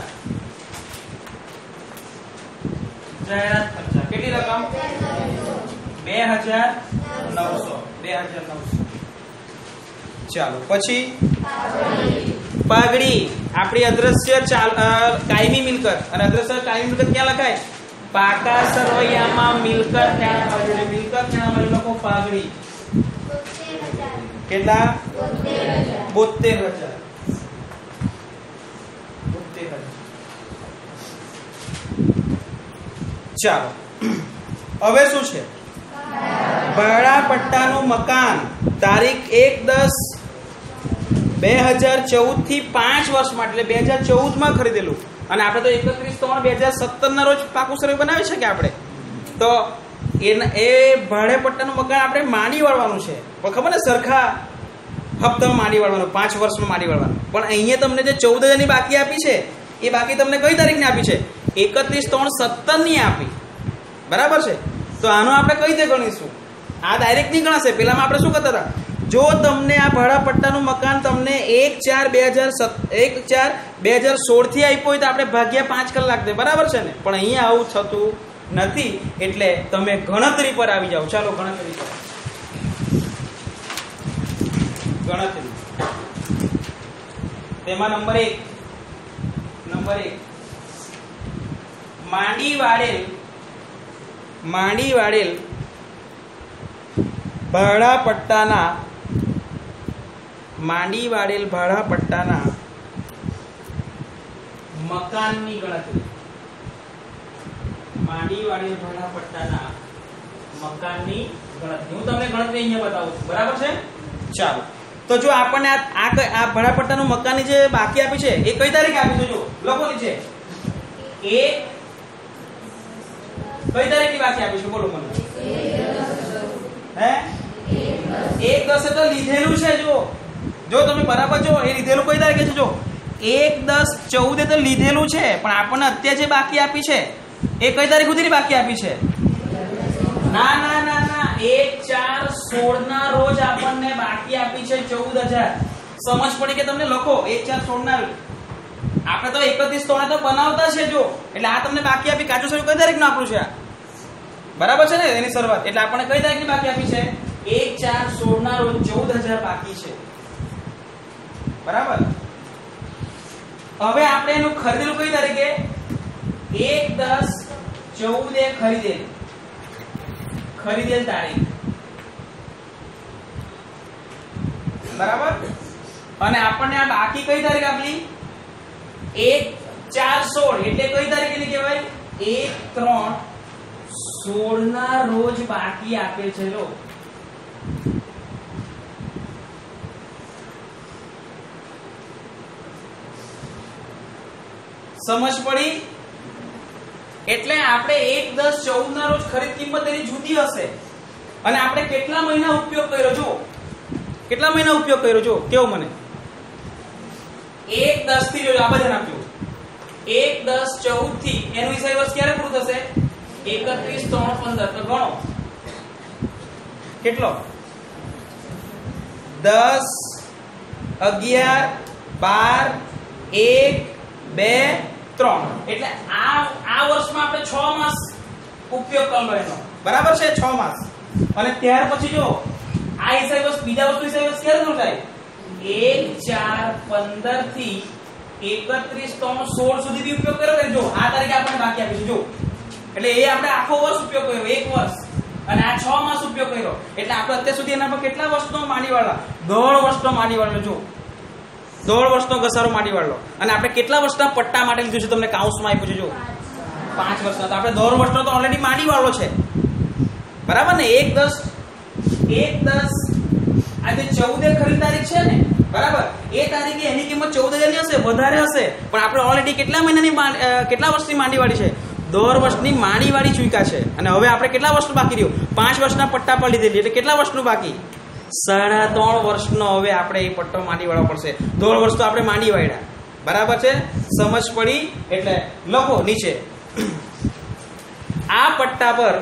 જાહેરાત ખર્ચા કેટલી રકમ? 2,900. ચાલો પછી પાઘડી. આપણી અદ્રશ્ય કાયમી મિલકત. અને અદ્રશ્ય કાયમી મિલકત ક્યાં લખાય? પાકા સરવૈયામાં મિલકત ત્યાં બાજુ. મિલકત ત્યાં બાજુ લખો પાઘડી. કેટલા? 72,000. ચાલો હવે શું છે? ભાડા પટ્ટાનું મકાન તારીખ 1/10/2014 થી 5 વર્ષ માટે એટલે 2014 માં ખરીદેલું. અને આપણે તો 31/3/2017 ના રોજ પાકું સર્વે બનાવી છે કે આપણે તો એ ભાડે પટ્ટાનું મકાન આપણે માંડી વાળવાનું છે. પણ ખબર ને સરખા હપ્તામાં માંડી વાળવાનું 5 વર્ષમાં માંડી વાળવાનું. પણ અહીંયા તમને જે 14,000 ની બાકી આપી છે એ બાકી તમને કઈ તારીખની આપી છે? 31/3/17 ની આપી. બરાબર છે. તો આનો આપણે કઈ રીતે ગણીશું? આ ડાયરેક્ટ નહીં ગણાશે. પેલામાં આપણે શું કરતા હતા? જો તમને આ ભાડા પટ્ટાનું મકાન તમને 1/4/2016 થી આપ્યું હોય તો આપણે ભાગ્યા 5 કલાક દે. બરાબર છે ને? પણ અહીંયા આવું થતું નથી. એટલે તમે ગણતરી પર આવી જાઓ. ચાલો ગણતરી પર. ગણતરી. તેમાં નંબર 1 માંડી વાળેલ ભાડા પટ્ટાના મકાનની ગણતરી. હું તમને ગણતરી અહીંયા બતાવું છું. બરાબર છે? ચાલો, તો જો આપણને આ ભાડાપટ્ટાનું મકાનની જે બાકી આપી છે એ કઈ તારીખે આપી છે? જો લખો નીચે. કઈ તારીખની બાકી આપી છે? બોલો મને. હે 1/10 તો લીધેલું છે. જો તમે બરાબર જો એ લીધેલું કઈ તારીખે છે? જો 1/10/14 તો લીધેલું છે, પણ આપણને અત્યારે જે બાકી આપી છે એ કઈ તારીખ સુધીની બાકી આપી છે? ના 1/4/16 ના રોજ આપણને બાકી આપી છે 14,000. સમજ પડી કે તમને? લખો 1/4/16 ના. આપણે તો 31/3 તો બનાવતા છે. જો એટલે આ તમને બાકી આપી. કાચું સરું કઈ તારીખ નું આપણું છે? બરાબર છે ને એની શરૂઆત. એટલે આપણને કઈ તારીખની બાકી આપી છે? 1/4/16 ના રોજ 14,000 બાકી છે. બરાબર. હવે આપણે એનું ખરીદેલું કઈ તારીખે? 1/10/14 ખરીદેલ તારીખ. બરાબર. અને આપણને આ બાકી કઈ તારીખ આપલી? 1/4/16 એટલે કઈ તારીખ એની કહેવાય? 1/3/16 ના રોજ બાકી આપે છે. લો સમજ પડી? એટલે આપણે 1/10/14 ના રોજ ખરીદ કિંમત એની જુદી હશે. અને આપણે કેટલા મહિના ઉપયોગ કર્યો? જો કેટલા મહિના ઉપયોગ કર્યો? જો કેવું મને 1/10 થી જોજો. આ બધા નાખ્યો 1/10/14 થી એનું હિસાબી વર્ષ ક્યારે પૂરું થશે? 31/3/15. તો ગણો કેટલો? 10 11 12 1 2 3. એટલે આ વર્ષમાં આપણે 6 માસ ઉપયોગ કરવાનો એનો. બરાબર છે? 6 માસ. અને ત્યાર પછી જો આ હિસાબ વર્ષ બીજા વર્ષનો હિસાબ વર્ષ ક્યારે શરૂ થાય? 1/4/15 થી 31/3/16 સુધી બી ઉપયોગ કર્યો કે? જો આ તારીખે આપણને બાકી આપી છે. જો એટલે એ આપણે આખો વર્ષ ઉપયોગ કર્યો, 1 વર્ષ. અને આ 6 માસ ઉપયોગ કર્યો. એટલે આપણે અત્યાર સુધી એના પર કેટલા વર્ષનો માંડીવાળા? 1.5 વર્ષનો માંડીવાળો. જો 1.5 વર્ષનો ઘસારો માંડીવાળો. અને આપણે કેટલા વર્ષના પટ્ટા માટે લીધું છે? તમને કાઉન્સમાં આપ્યું છે. જો 5 વર્ષના. તો આપણે 1.5 વર્ષનો તો ઓલરેડી માંડીવાળો છે. બરાબર ને? 1/10 આજે 14 ખરીદ તારીખ છે ને? બરાબર. એ તારીખે એની કિંમત 14,000 ની હશે, વધારે હશે. પણ આપણે ઓલરેડી કેટલા મહિનાની કેટલા વર્ષની માંડીવાળી છે? 1.5 વર્ષની માંડીવાળી ચૂક્યા છે. અને હવે આપણે કેટલા વર્ષનું બાકી રહ્યું? 5 વર્ષના પટ્ટા પર લીધેલી. એટલે કેટલા વર્ષનું બાકી? 3.5 વર્ષનો હવે આપણે એ પટ્ટો માંડી વાળવો પડશે. 1.5 વર્ષ તો આપણે માંડી વાળ્યા. બરાબર છે? સમજ પડી? એટલે લખો નીચે. આ પટ્ટા પર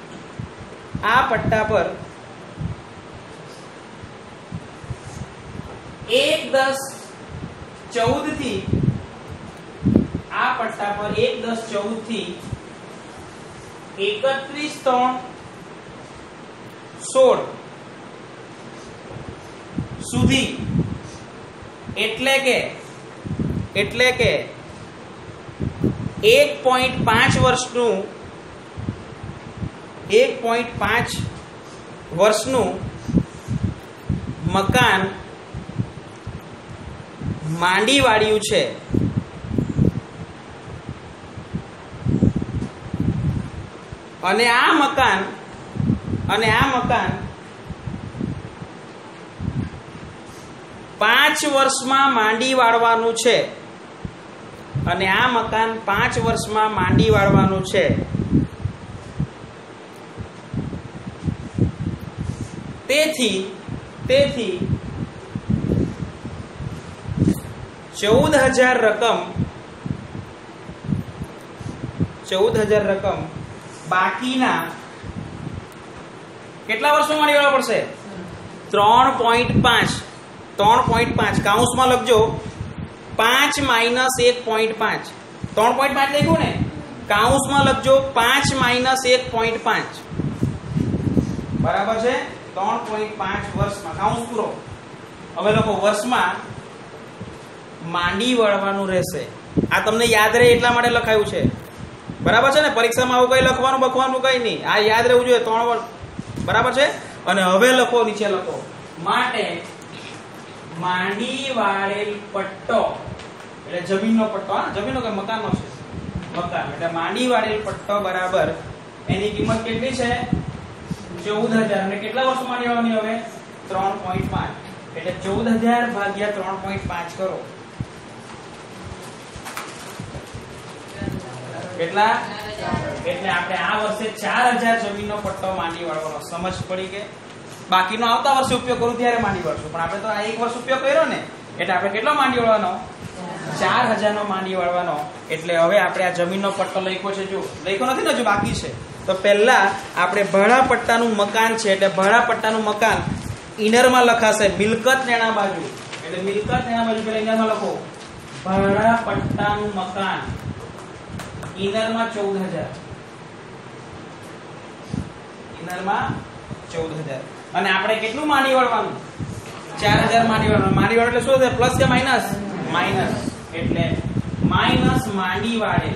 1/10/14 થી આ પટ્ટા પર 1/10/14 થી 31/3/16 સુધી એટલે કે 1.5 વર્ષનું મકાન માંડી વાળ્યું છે. અને આ મકાન 5 વર્ષમાં માંડી વાળવાનું છે. અને આ મકાન 5 વર્ષમાં માંડી વાળવાનું છે. તેથી 14,000 રકમ બાકીના કેટલા વર્ષમાં માંડી વાળવા પડશે? 3.5 કાઉન્સમાં લખજો. 5 - 1.5. 3.5 લખ્યું ને? કાઉન્સમાં લખજો 5 - 1.5. બરાબર છે? 3.5 વર્ષમાં કાઉન્સ પૂરો. હવે લોકો વર્ષમાં માંડી વળવાનું રહેશે. આ તમને યાદ રહે એટલા માટે લખાયું છે, બરાબર છે ને? પરીક્ષામાં આવું કઈ લખવાનું બખવાનું કઈ નહીં, આ યાદ રહેવું જોઈએ 3 વર્ષ, બરાબર છે? અને હવે લખો, નીચે લખો, માટે માંડી વાળેલ પટ્ટો, એટલે જમીનનો પટ્ટો, હા જમીનનો કે મકાનનો છે, મકાન, એટલે માંડી વાળેલ પટ્ટો બરાબર એની કિંમત કેટલી છે? 14000. અને કેટલા વર્ષ માંડી વાળવાની હવે? 3.5. એટલે 14000 ભાગ્યા 3.5 કરો. કેટલા? એટલે આપણે આ વર્ષે 4000 જમીનનો પટ્ટો માંડી વાળવાનો. સમજ પડી કે? બાકીનો આવતા વર્ષે ઉપયોગ કરું ત્યારે માંડી વાળશું, પણ આપણે તો આ એક વર્ષ ઉપયોગ કર્યો ને, એટલે આપણે કેટલો માંડી વાળવાનો? 4000 નો માંડી વાળવાનો. એટલે હવે આપણે આ જમીનનો પટ્ટો લખ્યો છે, જો લખ્યો નથી ને, હજુ બાકી છે. તો પહેલા આપણે ભાડા પટ્ટાનું મકાન છે, એટલે ભાડા પટ્ટાનું મકાન ઇનરમાં લખાશે મિલકત નેણા બાજુ, એટલે મિલકત નેણા બાજુ પેલા ઇનરમાં લખો ભાડા પટ્ટાનું મકાન, ઇનરમાં 14000, ઇનરમાં 14000. અને આપણે કેટલું માંડી વાળવાનું? 4000 માંડી વાળવાનું. માંડી વાળ એટલે શું છે? પ્લસ કે માઇનસ? માઇનસ. એટલે માઇનસ માંડી વાળે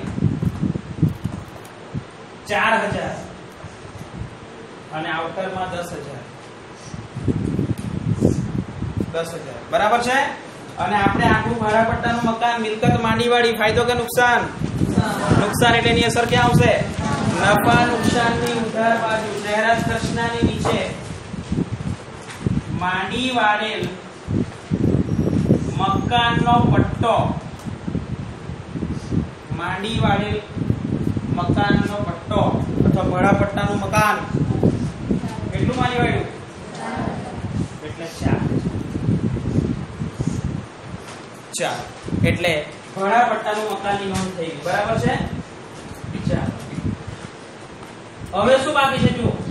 4000 અને આઉટરમાં 10000, 10000 બરાબર છે. અને આપણે આખું ભાડા પટ્ટાનું મકાન મિલકત માંડી વાળી, ફાયદો કે નુકસાન? નુકસાન. એટલે એની અસર ક્યાં આવશે? નફા નુકસાનની ઉધાર બાજુ. જાહેરાત ખર્ચનાની નીચે માંડી વાળેલ મકાનનો પટ્ટો, માંડી વાળેલ મકાનનો પટ્ટો અથવા ભાડા પટ્ટાનું મકાન કેટલું માંડી વાળ્યું? એટલે 4. એટલે ભાડા પટ્ટાનું મકાનની નોંધ થઈ ગઈ, બરાબર છે? 4. હવે શું બાકી છે? જુઓ,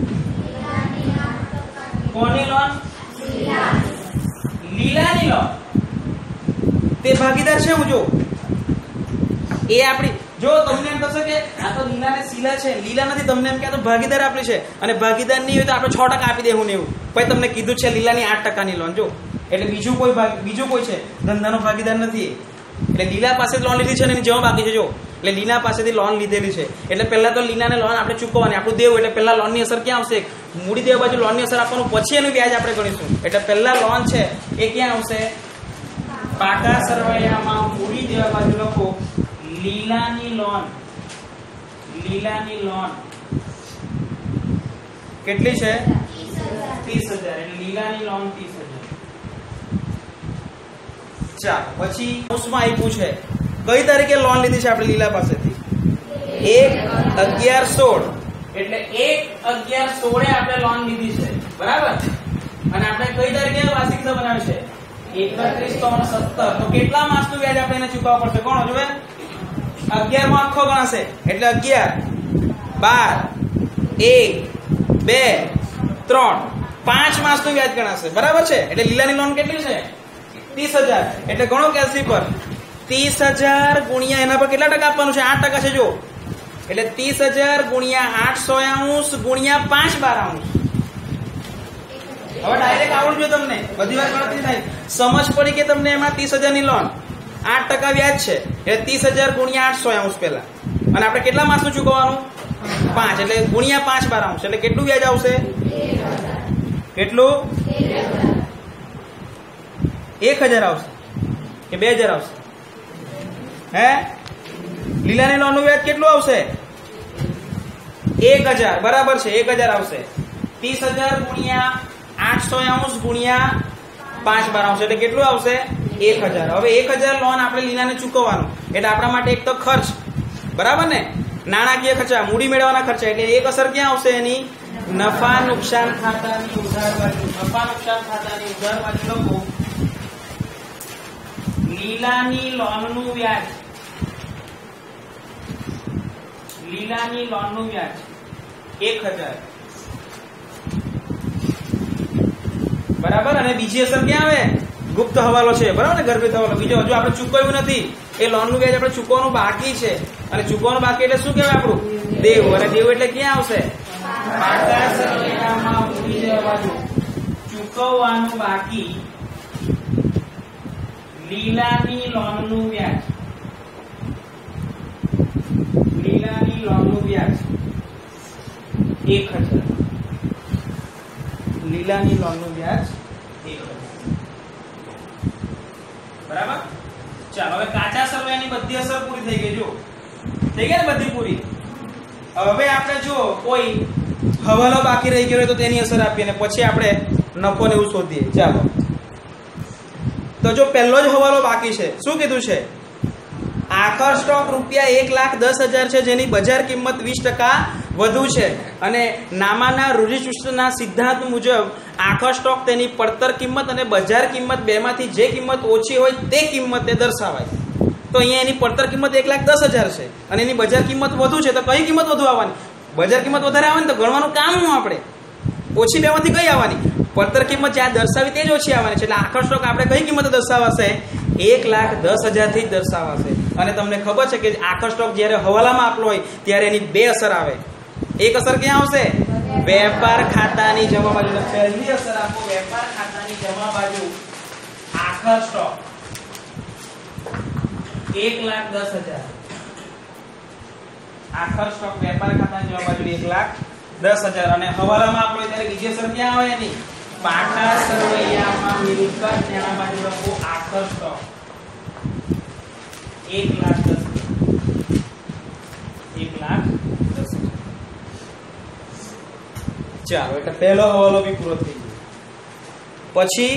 કોની લોન? લીલાની લોન. તે ભાગીદાર છે હું, જો એ આપણી, જો તમને એમ થશે કે આ તો લીલા ને શીલા છે, લીલા નથી, તમને એમ કે આ તો ભાગીદાર આપણી છે, અને ભાગીદાર નહીં હોય તો આપણે 6% આપી દેવું ને એવું. પછી તમને કીધું છે લીલાની 8% ની લોન. જો એટલે બીજું કોઈ છે, ધંધાનો ભાગીદાર નથી. એટલે લીલા પાસેથી લોન લીધી છે ને એની જવાબ બાકી છે. જો એટલે લીલા પાસેથી લોન લીધેલી છે, એટલે પહેલા તો લીલાને લોન આપણે ચૂકવવાની, આપણું દેવું. એટલે પહેલા લોનની અસર ક્યાં આવશે? મૂડી દેવા બાજુ લોનની અસર આપવાનું, પછી એનું વ્યાજ આપણે ગણીશું. એટલે પહેલા લોન છે એ ક્યાં આવશે? પાકા સરવાળામાં મૂડી દેવા બાજુ લખો લીલાની લોન. લીલાની લોન કેટલી છે? 30000. એટલે લીલાની લોન 30000. ચાલો, પછી કૌંસમાં આપ્યું છે કઈ તારીખે લોન લીધી છે આપણે લીલા પાસેથી? 1/11/16. એટલે 1/11/16 આપણે લોન લીધી છે, બરાબર? અને આપણે કઈ તારીખે વાર્ષિક હિસાબ બનાવ્યો છે? 31/3/17. તો કેટલા માસનું વ્યાજ આપણે એને ચૂકવવા પડશે? કોણ જોવે? 11 માં આખો ગણાશે, એટલે 11, 12, 1, 2, 3, 5 માસનું વ્યાજ ગણાશે, બરાબર છે? એટલે લીલાની લોન કેટલી છે? 30000. એટલે ગણો કેલ્સી પર 30000 ગુણ્યા એના પર કેટલા ટકા આપવાનું છે? 8% છે. જો એટલે 30000 ગુણ્યા 800 ગુણ્યા 5/12. હવે ડાયરેક્ટ આવડવું જોઈએ તમને, બધી વાર ગણતરી થાય. સમજ પડી કે તમને? એમાં 30000 ની લોન, 8% વ્યાજ છે, એટલે 30000 ગુણ્યા 800 પેલા, અને આપણે કેટલા માસનું ચૂકવવાનું? 5. એટલે ગુણ્યા 5/12, એટલે કેટલું વ્યાજ આવશે? કેટલું? 1000 આવશે કે 2000 આવશે? હે, લીલાની લોનનું વ્યાજ કેટલું આવશે? 1000, બરાબર છે? 1000 આવશે. 30000 ગુણ્યા 800 ગુણ્યા 5/12 આવશે, એટલે કેટલું આવશે? 1000. હવે 1000 લોન આપણે લીલાને ચૂકવવાનું, એટલે આપણા માટે એક તો ખર્ચ, બરાબર ને? નાણાકીય ખર્ચા, મૂડી મેળવવાના ખર્ચા. એટલે એક અસર ક્યાં આવશે એની? નફા નુકસાન ખાતાની ઉધાર બાજુ. નફા નુકસાન ખાતાની ઉધાર બાજુ લખો લીલાની લોનનું વ્યાજ. લીલાની લોનનું વ્યાજ 1000, બરાબર? અને બીજી અસર ક્યાં આવે? ગુપ્ત હવાલો છે, બરાબર ને? ગર્ભિત હવાલો. બીજો હજુ આપણે ચૂકવ્યું નથી, એ લોનનું વ્યાજ આપણે ચૂકવવાનું બાકી છે. અને ચૂકવવાનું બાકી એટલે શું કહેવાય? આપણું દેવ. અને દેવ એટલે ક્યાં આવશે? પાકા સરવાળામાં મૂડી દેવા બાજુ ચૂકવવાનું બાકી લીલાની લોનનું વ્યાજ, લીલાની લોનનું વ્યાજ 1000, લીલાની લોનનું વ્યાજ 1000. બરાબર. ચાલો હવે કાચા સરવાળાની બધી અસર પૂરી થઈ ગઈ. જો થઈ ગઈ ને બધી પૂરી. હવે આપણે જો કોઈ હવાલો બાકી રહી ગયો હોય તો તેની અસર આપીએ ને પછી આપણે નફો ને એવું શોધીએ. ચાલો તો જો પહેલો જ હવાલો બાકી છે, શું કીધું છે? આખર સ્ટોક ₹1,10,000 છે, જેની બજાર કિંમત 20% વધુ છે અને નામાના રૂઢિચુસ્તના સિદ્ધાંત મુજબ આખર સ્ટોક તેની પડતર કિંમત અને બજાર કિંમત બેમાંથી જે કિંમત ઓછી હોય તે કિંમતે દર્શાવાય. તો અહીંયા એની પડતર કિંમત 1,10,000 છે અને એની બજાર કિંમત વધુ છે, તો કઈ કિંમત વધુ આવવાની? બજાર કિંમત વધારે આવે ને તો ગણવાનું કામ શું? આપણે ઓછી બેમાંથી કઈ આવવાની? પડતર કિંમત જ્યાં દર્શાવી તે જ ઓછી આવવાની છે. એટલે આખર સ્ટોક આપણે કઈ કિંમતે દર્શાવાશે? 1,10,000 થી જ દર્શાવાશે. અને તમને ખબર છે કે આખર સ્ટોક જ્યારે હવાલામાં આપેલો હોય ત્યારે એની બે અસર આવે. એક અસર ક્યાં આવશે? વેપાર ખાતાની જમા બાજુ. પહેલી અસર આપો વેપાર ખાતાની જમા બાજુ આખર સ્ટોક 1,10,000. આખર સ્ટોક વેપાર ખાતાની જમા બાજુ 1,10,000 અને હવાલામાં આપણો ત્યારે બીજી અસર ક્યાં આવે? એની પાટા સરવૈયામાં મિલકત તેના બાજુ લખો આખર સ્ટોક 1,10,000. 1,10,000. ચાલો એટલે પહેલો હવાલો બી પૂરો થઈ ગયો. પછી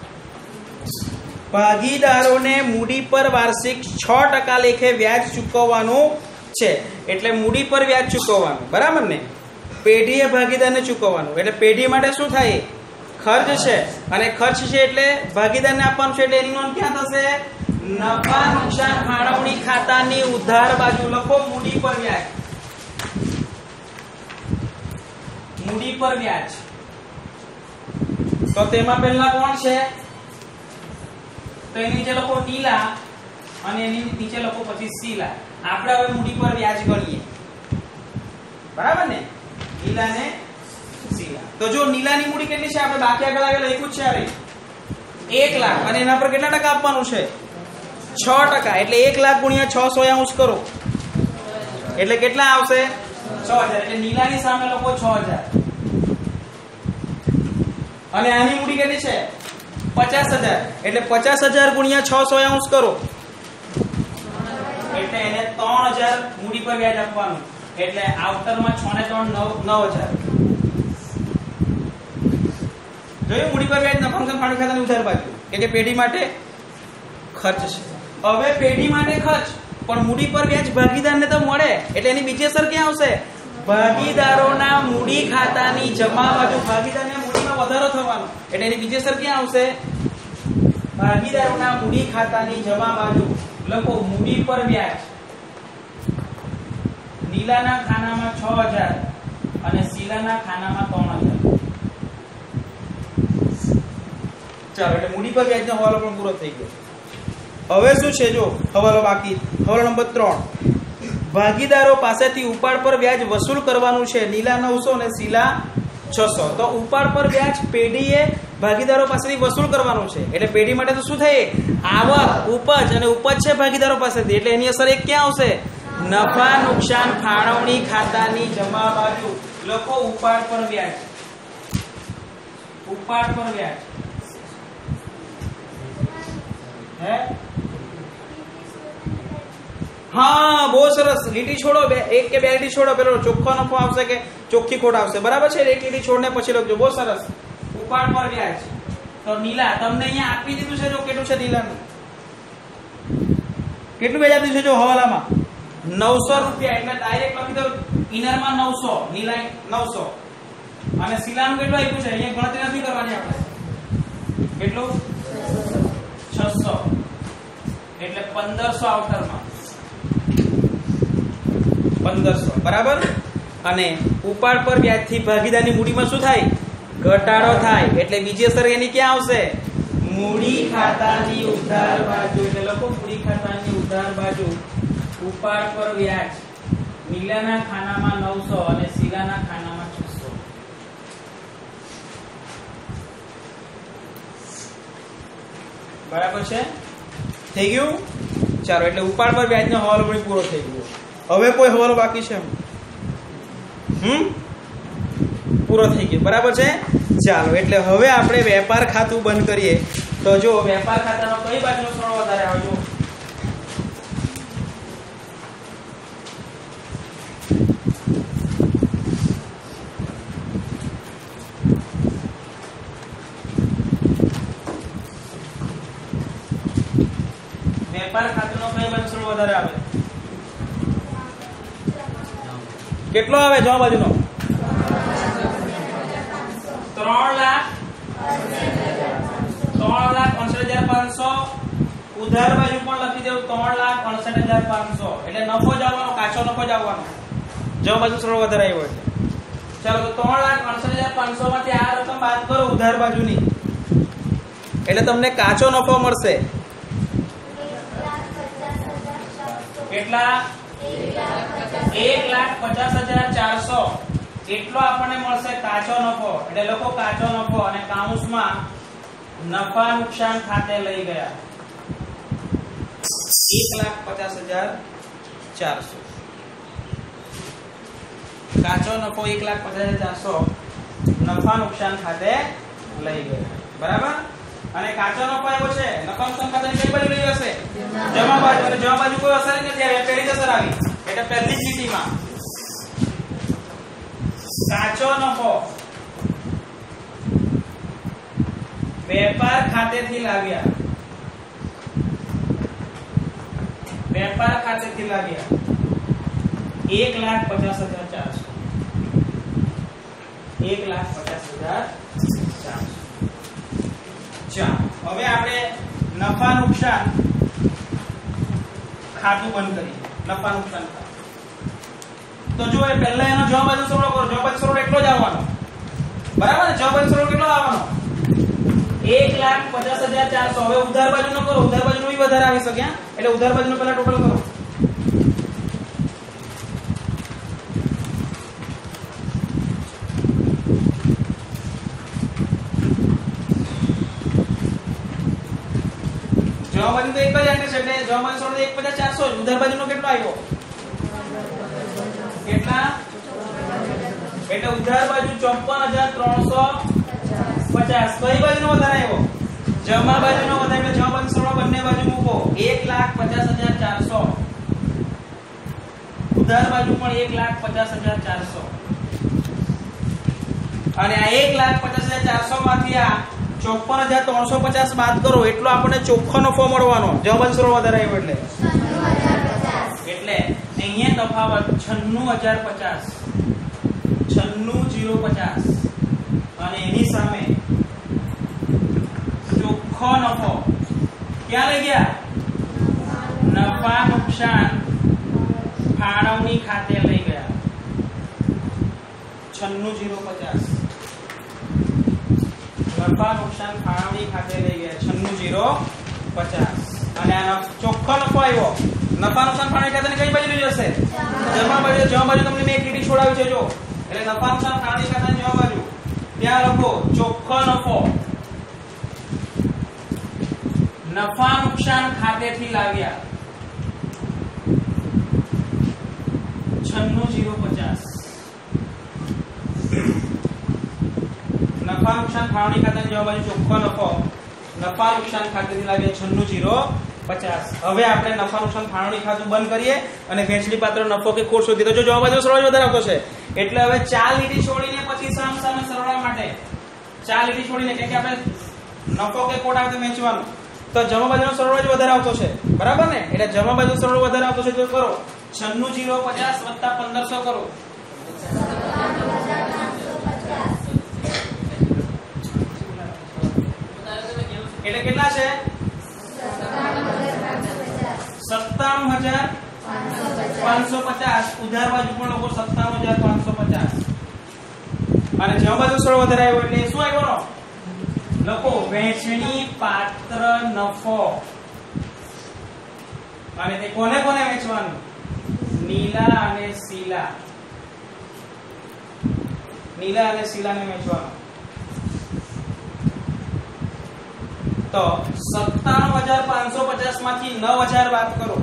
ભાગીદારોને મૂડી પર વાર્ષિક 6% લેખે વ્યાજ ચૂકવવાનું છે. એટલે મૂડી પર વ્યાજ ચૂકવવાનું, બરાબર ને? પેઢીએ ભાગીદારને ચૂકવવાનું. એટલે પેઢી માટે શું થાય? ખર્ચ છે અને ખર્ચ છે એટલે ભાગીદારને આપવાનું છે. એટલે એની નોંધ ક્યાં થશે? નફા નુકસાન ફાળવણી ખાતાની ઉધાર બાજુ લખો મૂડી પર વ્યાજ. મૂડી પર વ્યાજ. તો તેમાં પહેલા કોણ છે? તો એની નીચે લખો નીલા અને એની નીચે લખો પછી શીલા. આપણે હવે મૂડી પર વ્યાજ ગણીએ, બરાબર ને? નીલા ને શીલા. તો જો નીલાની મૂડી કેટલી છે? આપણે બાકી આગળ આવેલા એક જ છે. અરે 1 લાખ અને એના પર કેટલા ટકા આપવાનું છે? 6%. એટલે 1 લાખ ગુણ્યા 600 કરો એટલે કેટલા આવશે? 6,000. એટલે નીલાની સામે લખો 6,000 અને આની મૂડી કેટલી છે? 50,000. એટલે 50,000 ગુણ્યા 600 કરો એટલે એને 3,000 મૂડી પર વ્યાજ આપવાનું. એટલે આઉટરમાં 6 ને 3 9,000. જોયું? મૂડી પર વ્યાજ નફા નુકસાન ફાળવણી ખાતાની ઉધાર બાજુ કે પેઢી માટે ખર્ચ છે. હવે પેઢી માટે ખર્ચ પણ મૂડી પર વ્યાજ ભાગીદારને તો મળે. એટલે એની બીજી અસર ક્યાં આવશે? ભાગીદારોના મૂડી ખાતાની જમા બાજુ ભાગીદારના મૂડીમાં વધારો થવાનો. એટલે એની બીજી અસર ક્યાં આવશે? ભાગીદારોના મૂડી ખાતાની જમા બાજુ લખો મૂડી પર વ્યાજ. નીલાના ખાનામાં 6,000 અને શીલાના ખાનામાં 3,000. ચાલો એટલે મૂડી પર વ્યાજનો હવાલો પણ પૂરો થઈ ગયો. હવે શું છે? જો હવાલો બાકી. હવાલો નંબર 3. ભાગીદારો પાસેથી ઉપાડ પર વ્યાજ વસૂલ કરવાનું છે. નીલા 900 અને શીલા 600. તો ઉપાડ પર વ્યાજ પેઢીએ ભાગીદારો પાસેથી વસૂલ કરવાનું છે. એટલે પેઢી માટે તો શું થાય? આવક, ઉપજ અને ઉપજ છે ભાગીદારો પાસેથી. એટલે એની અસર એક ક્યાં આવશે? નફા નુકસાન ફાળવણી ખાતાની જમા બાજુ લખો ઉપાડ પર વ્યાજ. ઉપાડ પર વ્યાજ. હે હા, બહુ સરસ. લીટી છોડો. એક કે બે લીટી છોડો. પેલો ચોખ્ખો નફો આવશે કે ચોખ્ખી ખોટ આવશે? બરાબર છે. એક લીટી છોડને પછી લખજો. બહુ સરસ. ઉપાડ પર વ્યાજ. તો નીલા તમને અહીંયા આપી દીધું છે. જો કેટલું છે નીલાનું? કેટલું વ્યાજ આપી દીધું છે? જો હવાલામાં 900 રૂપિયા. એટલે ડાયરેક્ટ લખી દો ઇનરમાં 900, નીલા 900 અને શીલાનું કેટલું આપ્યું છે? અહીંયા ગણતરી નથી કરવાની આપણે. કેટલું? 600. એટલે 1500 આઉટરમાં 1500. બરાબર. અને ઉપાડ પર વ્યાજથી ભાગીદારની મૂડીમાં શું થાય? ઘટાડો થાય. એટલે બીજી અસર એની ક્યાં આવશે? મૂડી ખાતાની ઉધાર બાજુ. એટલે લખો મૂડી ખાતાની ઉધાર બાજુ ઉપાડ પર વ્યાજ. નીલાના ખાનામાં 900 અને શીલાના ખાનામાં 600. બરાબર છે. થઈ ગયું? ચાલો, એટલે ઉપાડ પર વ્યાજનો હવાલો પણ પૂરો થઈ ગયો. હવે કોઈ હવાલો બાકી છે? પૂરો થઈ ગયો, બરાબર છે. ચાલો, એટલે હવે આપણે વેપાર ખાતું બંધ કરીએ. તો જો વેપાર ખાતાનો કઈ બાજુનો સરળ વધારે આવે? જો વેપાર ખાતાનો કઈ બાજુ સરળ વધારે આવે? કેટલો આવે જવાબ બાજુનો? 3,68,500. ઉધાર બાજુ પણ લખી દેવું 3,68,500. એટલે નફો જ આવવાનો, કાચો નફો જ આવવાનો. જવાબ બાજુ સરળ વધારે આવ્યો છે. ચાલો, તો 3,68,500 માંથી આ રકમ બાદ કરો ઉધાર બાજુની, એટલે તમને કાચો નફો મળશે. કેટલા? 1,50,400. એટલો આપણને મળશે કાચો નફો. એટલે લોકો કાચો નફો અને કાઉન્સમાં નફા નુકસાન ખાતે લઈ ગયા 1,50,400. કાચો નફો 1,50,400 નફા નુકસાન ખાતે લઈ ગયા, બરાબર. અને કાચો નફો આવ્યો છે, નફા નુકસાન ખાતે કઈ બાજુ લઈ જશે? જમા બાજુ. અને જમા બાજુ કોઈ અસર નથી આવી, પહેલી જ અસર આવી. એટલે પહેલી જ લીટીમાં કાચો નફો વેપાર ખાતેથી લાવ્યા, વેપાર ખાતેથી લાવ્યા 1,50,400. 1,50,400. ચાલો, હવે આપણે નફા નુકસાન ખાતું બંધ કરીએ. નફા નુકસાન ખાતું. તો જો એ પહેલા એનો જવાબ બાજુ સરળ કરો. જવાબ બાજુ સરળ એટલો જ આવવાનો, બરાબર ને? જવાબ બાજુ સરળ કેટલો આવવાનો? 1,50,400. હવે ઉધાર બાજુ નો કરો, ઉધાર બાજુ નો બી વધારે આવી શકે. એટલે ઉધાર બાજુ નો પહેલા ટોટલ કરો. જવાબ બાજુ તો એક જ એડ્રેસ, એટલે જવાબ બાજુ સરળ 1,50,400. ઉધાર બાજુ નો કેટલો આવ્યો? કેટલા? એટલે ઉધાર બાજુ 54,350. કઈ બાજુનો વધારે આવ્યો? જમા બાજુનો વધારે. એટલે જમા બાજુ સરળ બંને બાજુ મૂકો 1,50,400. ઉધાર બાજુ પણ 1,50,400. અને આ 1,50,400 માંથી આ 54,350 બાદ કરો, એટલો આપણને ચોખ્ખો નફો મળવાનો. જવાબ બાજુ સરળ વધારે આવ્યો એટલે અહીંયા તફાવત 96,050. 96,050. અને એની સામે ચોખ્ખો નફો ક્યાં લઈ ગયા? નફા નુકસાન ફાળવણી ખાતે લઈ ગયા 96,050. નફા નુકસાન ફાળવણી ખાતે લઈ ગયા 96,050. અને આ ચોખ્ખો નફો આવ્યો. નફા નુકસાન ફાળવણી ખાતાની કઈ બાજુ લઈ જશે? જમા બાજુ. જમા બાજુ તમને મેં એક લીટી છોડાવી છે જો. એટલે નફા નુકસાન ફાળવણી ખાતાની જમા બાજુ ત્યાં લખો ચોખ્ખો નફો નફા નુકસાન ખાતેથી લાવ્યા 96,050. નફા નુકસાન ફાળવણી ખાતાની જવાબ બાજુ ચોખ્ખો નફો નફા નુકસાન ખાતેથી લાવીએ 96,050. હવે આપણે નફા નુકસાન ફાળવણી ખાતું બંધ કરીએ અને વહેંચણી પાત્ર નફો કે ખોટ શોધીએ. તો જો જવાબ બાજુ સરળ વધારે આવતો છે, એટલે હવે 4 લીટી છોડીને પછી સામ સામે સરળ માટે 4 લીટી છોડીને કે આપણે નફો કે ખોટ આવે તો વહેંચવાનું. તો જમા બાજુનો સરળ જ વધારે આવતો છે, બરાબર ને? એટલે જમા બાજુ સરળ વધારે આવતો છે તો કરો 96,050 વત્તા 1,500 કરો. એટલે કેટલા છે? 97,550. ઉધાર બાજુ પણ લોકો 97,550. અને જમા બાજુ સરળ વધારે આવ્યો એટલે શું આવ્યો? લખો વહેંચણી પાત્ર નફો. અને તે કોને કોને વેચવાનું? નીલા અને શીલા. નીલા અને શીલાને વેચવાનું. તો 97,550 માંથી 9,000 બાદ કરો.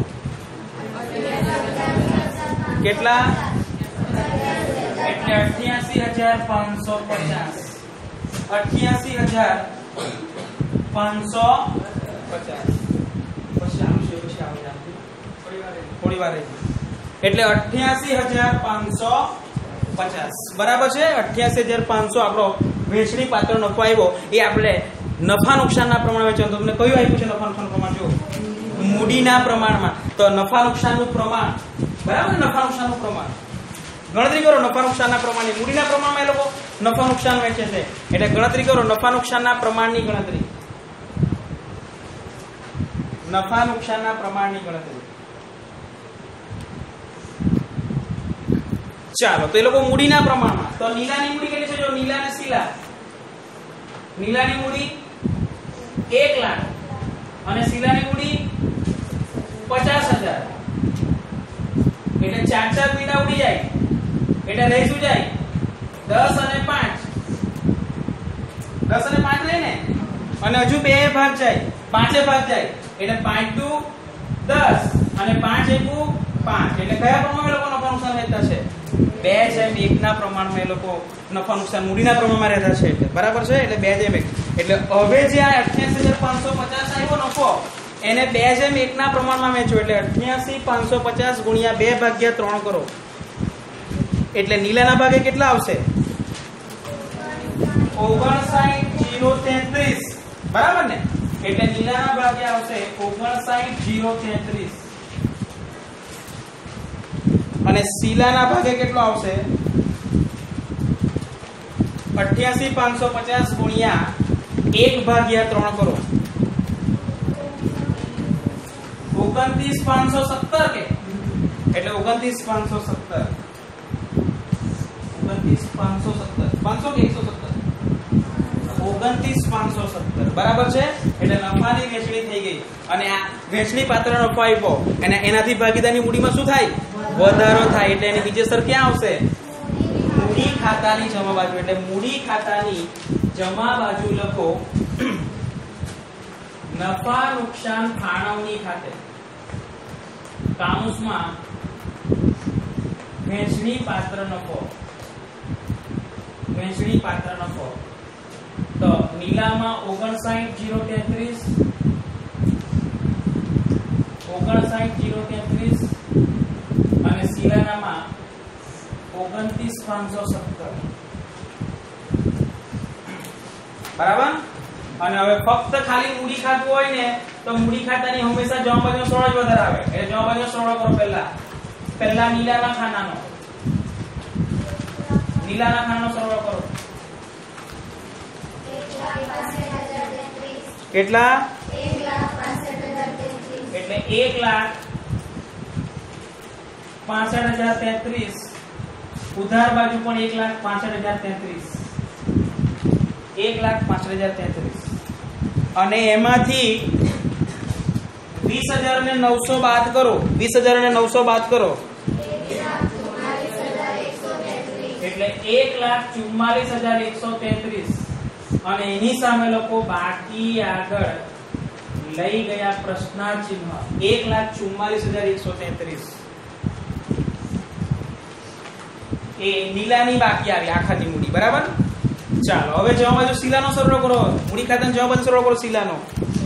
કેટલા? એટલે 88,550. 88,550. થોડી વાર એટલે 88,550 બરાબર છે. 88,500 આપણો વેચણી પાત્ર નફો આવ્યો. એ આપણે નફા નુકસાનના પ્રમાણે વેચવાનું. તમને કયું આપ્યું છે નફા નુકસાનનું પ્રમાણ? જો મૂડીના પ્રમાણમાં. તો નફા નુકસાનનું પ્રમાણ બરાબર. નફા નુકસાનનું પ્રમાણ ગણતરી કરો. નફા નુકસાનના પ્રમાણની મૂડીના પ્રમાણમાં એ લોકો નફા નુકસાન વેચે છે. એટલે ગણતરી કરો નફા નુકસાનના પ્રમાણની ગણતરી. નફા નુકસાનના પ્રમાણની ગણતરી. ચાલો તો એ લોકો મૂડીના પ્રમાણમાં. તો નીલાની મૂડી કેટલી છે? જો નીલા અને શીલા. નીલાની મૂડી 1 લાખ અને શીલાની મૂડી 50,000. એટલે 4 મહિના ઉડી જાય. એટલે રહી શું જાય? 10 અને 5. 10 અને 5 રહે ને. અને હજુ 2 ભાગ જાય. 5 ભાગ જાય. એટલે 5 × 10 અને 5 × 5. એટલે કયા પ્રમાણમાં એ લોકો નફા નુકસાન વેચતા છે? 2:1 ના પ્રમાણમાં એ લોકો નફા નુકસાન મૂડીના પ્રમાણમાં રહેતા છે. એટલે બરાબર છે. એટલે 2:1. એટલે હવે જે આ 88,550 આવ્યો નફો એને 2:1 ના પ્રમાણમાં વેચો. એટલે 88,550 ગુણ્યા 2/3 કરો. એટલે નીલાના ભાગે કેટલા આવશે? 59,033. બરાબર ને. એટલે નીલાના ભાગે આવશે 59,033. અને શીલાના ભાગે કેટલો આવશે? 88,550 ગુણ્યા 1/3 કરો. 29,517 કે એટલે 29,517. 29,517. 500 કે 117? 29,517 બરાબર છે. એટલે નફાની વેચણી થઈ ગઈ. અને આ વેચણી પાત્ર નફો આપ્યો અને એનાથી ભાગીદારની મૂડીમાં શું થાય? વધારો થાય. એટલે એની બીજેસર ક્યાં આવશે? મૂડી ખાતાની જમા બાજુ. એટલે મૂડી ખાતાની જમા બાજુ લખો નફા નુકસાન ફાળવણી ખાતે કાઉન્સમાં વેચણી પાત્ર નફો. વેચણી પાત્ર નફો. તો નીલામાં 59,033. 59,033 અને શીલાનામાં 29,517. બરાબર. અને હવે ફક્ત ખાલી મૂડી ખાતું હોય ને તો મૂડી ખાતાની હંમેશા જમા બાજુનો સરવાળો જ વધારે આવે. એટલે જમા બાજુનો સરવાળો કરો. પહેલા નીલાના ખાનાનો. નીલાના ખાનાનો સરવાળો કરો. કેટલા? 1,65,033. એટલે 1,65,033. ઉધાર બાજુ પણ 1,65,033. 1,65,033. અને એમાંથી 20,900 બાદ કરો. 20,900 બાદ કરો. એટલે 1,44,133. અને એની સામે લોકો બાકી આગળ લઈ ગયા પ્રશ્નાર્થ ચિહ્ન. 1,44,133. એ નીલાની બાકી આવી આખાની મૂડી. બરાબર. ચાલો હવે જવાબ બાજુ શીલાનો સરવાળો કરો. મૂડી ખાતાનો જવાબ બાજુ સરવાળો કરો શીલાનો.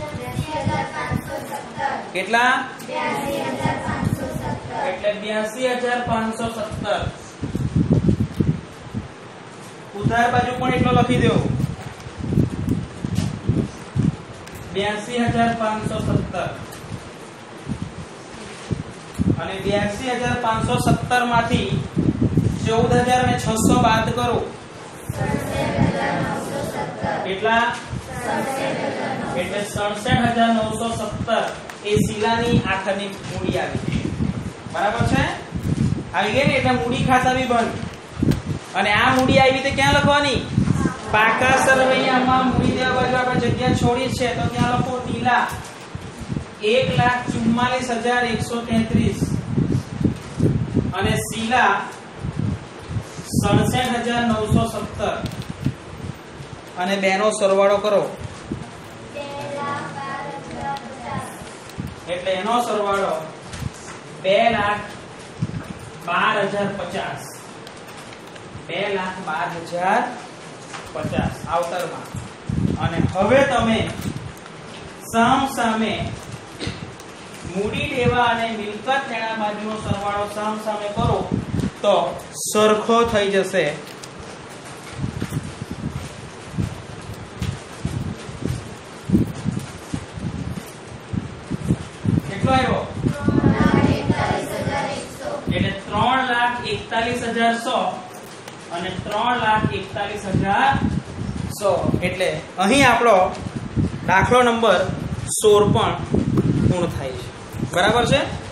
કેટલા? 82,517. એટલે 82,517. ઉધાર બાજુ પણ એટલો લખી દો. 82,517. અને 82,517 માંથી 14,600 બાદ કરો. કેટલા? એટલે 67,917 એ શીલાની આખરની મૂડી આવી. બરાબર છે. આવી ગઈ ને. એટલે મૂડી ખાતા બી બંધ. અને આ મૂડી આવી તે ક્યાં લખવાની? પાકા સરવૈયામાં મૂડી દેવા બાજુ આપણે જગ્યા છોડી છે તો ત્યાં લખો નીલા 1,44,133 અને શીલા 67,917 અને બેનો સરવાળો કરો. એટલે એનો સરવાળો 2,12,050 2,12,050 આવતરમાં. અને હવે તમે સામે મૂડી દેવા અને મિલકત લેણા બાજુનો સરવાળો સામે કરો તો સરખો થઈ જશે. કેટલો આવ્યો? 3,41,100 અને 3,41,100. એટલે અહીં આપણો દાખલો નંબર 16 પણ પૂર્ણ થાય છે. બરાબર છે.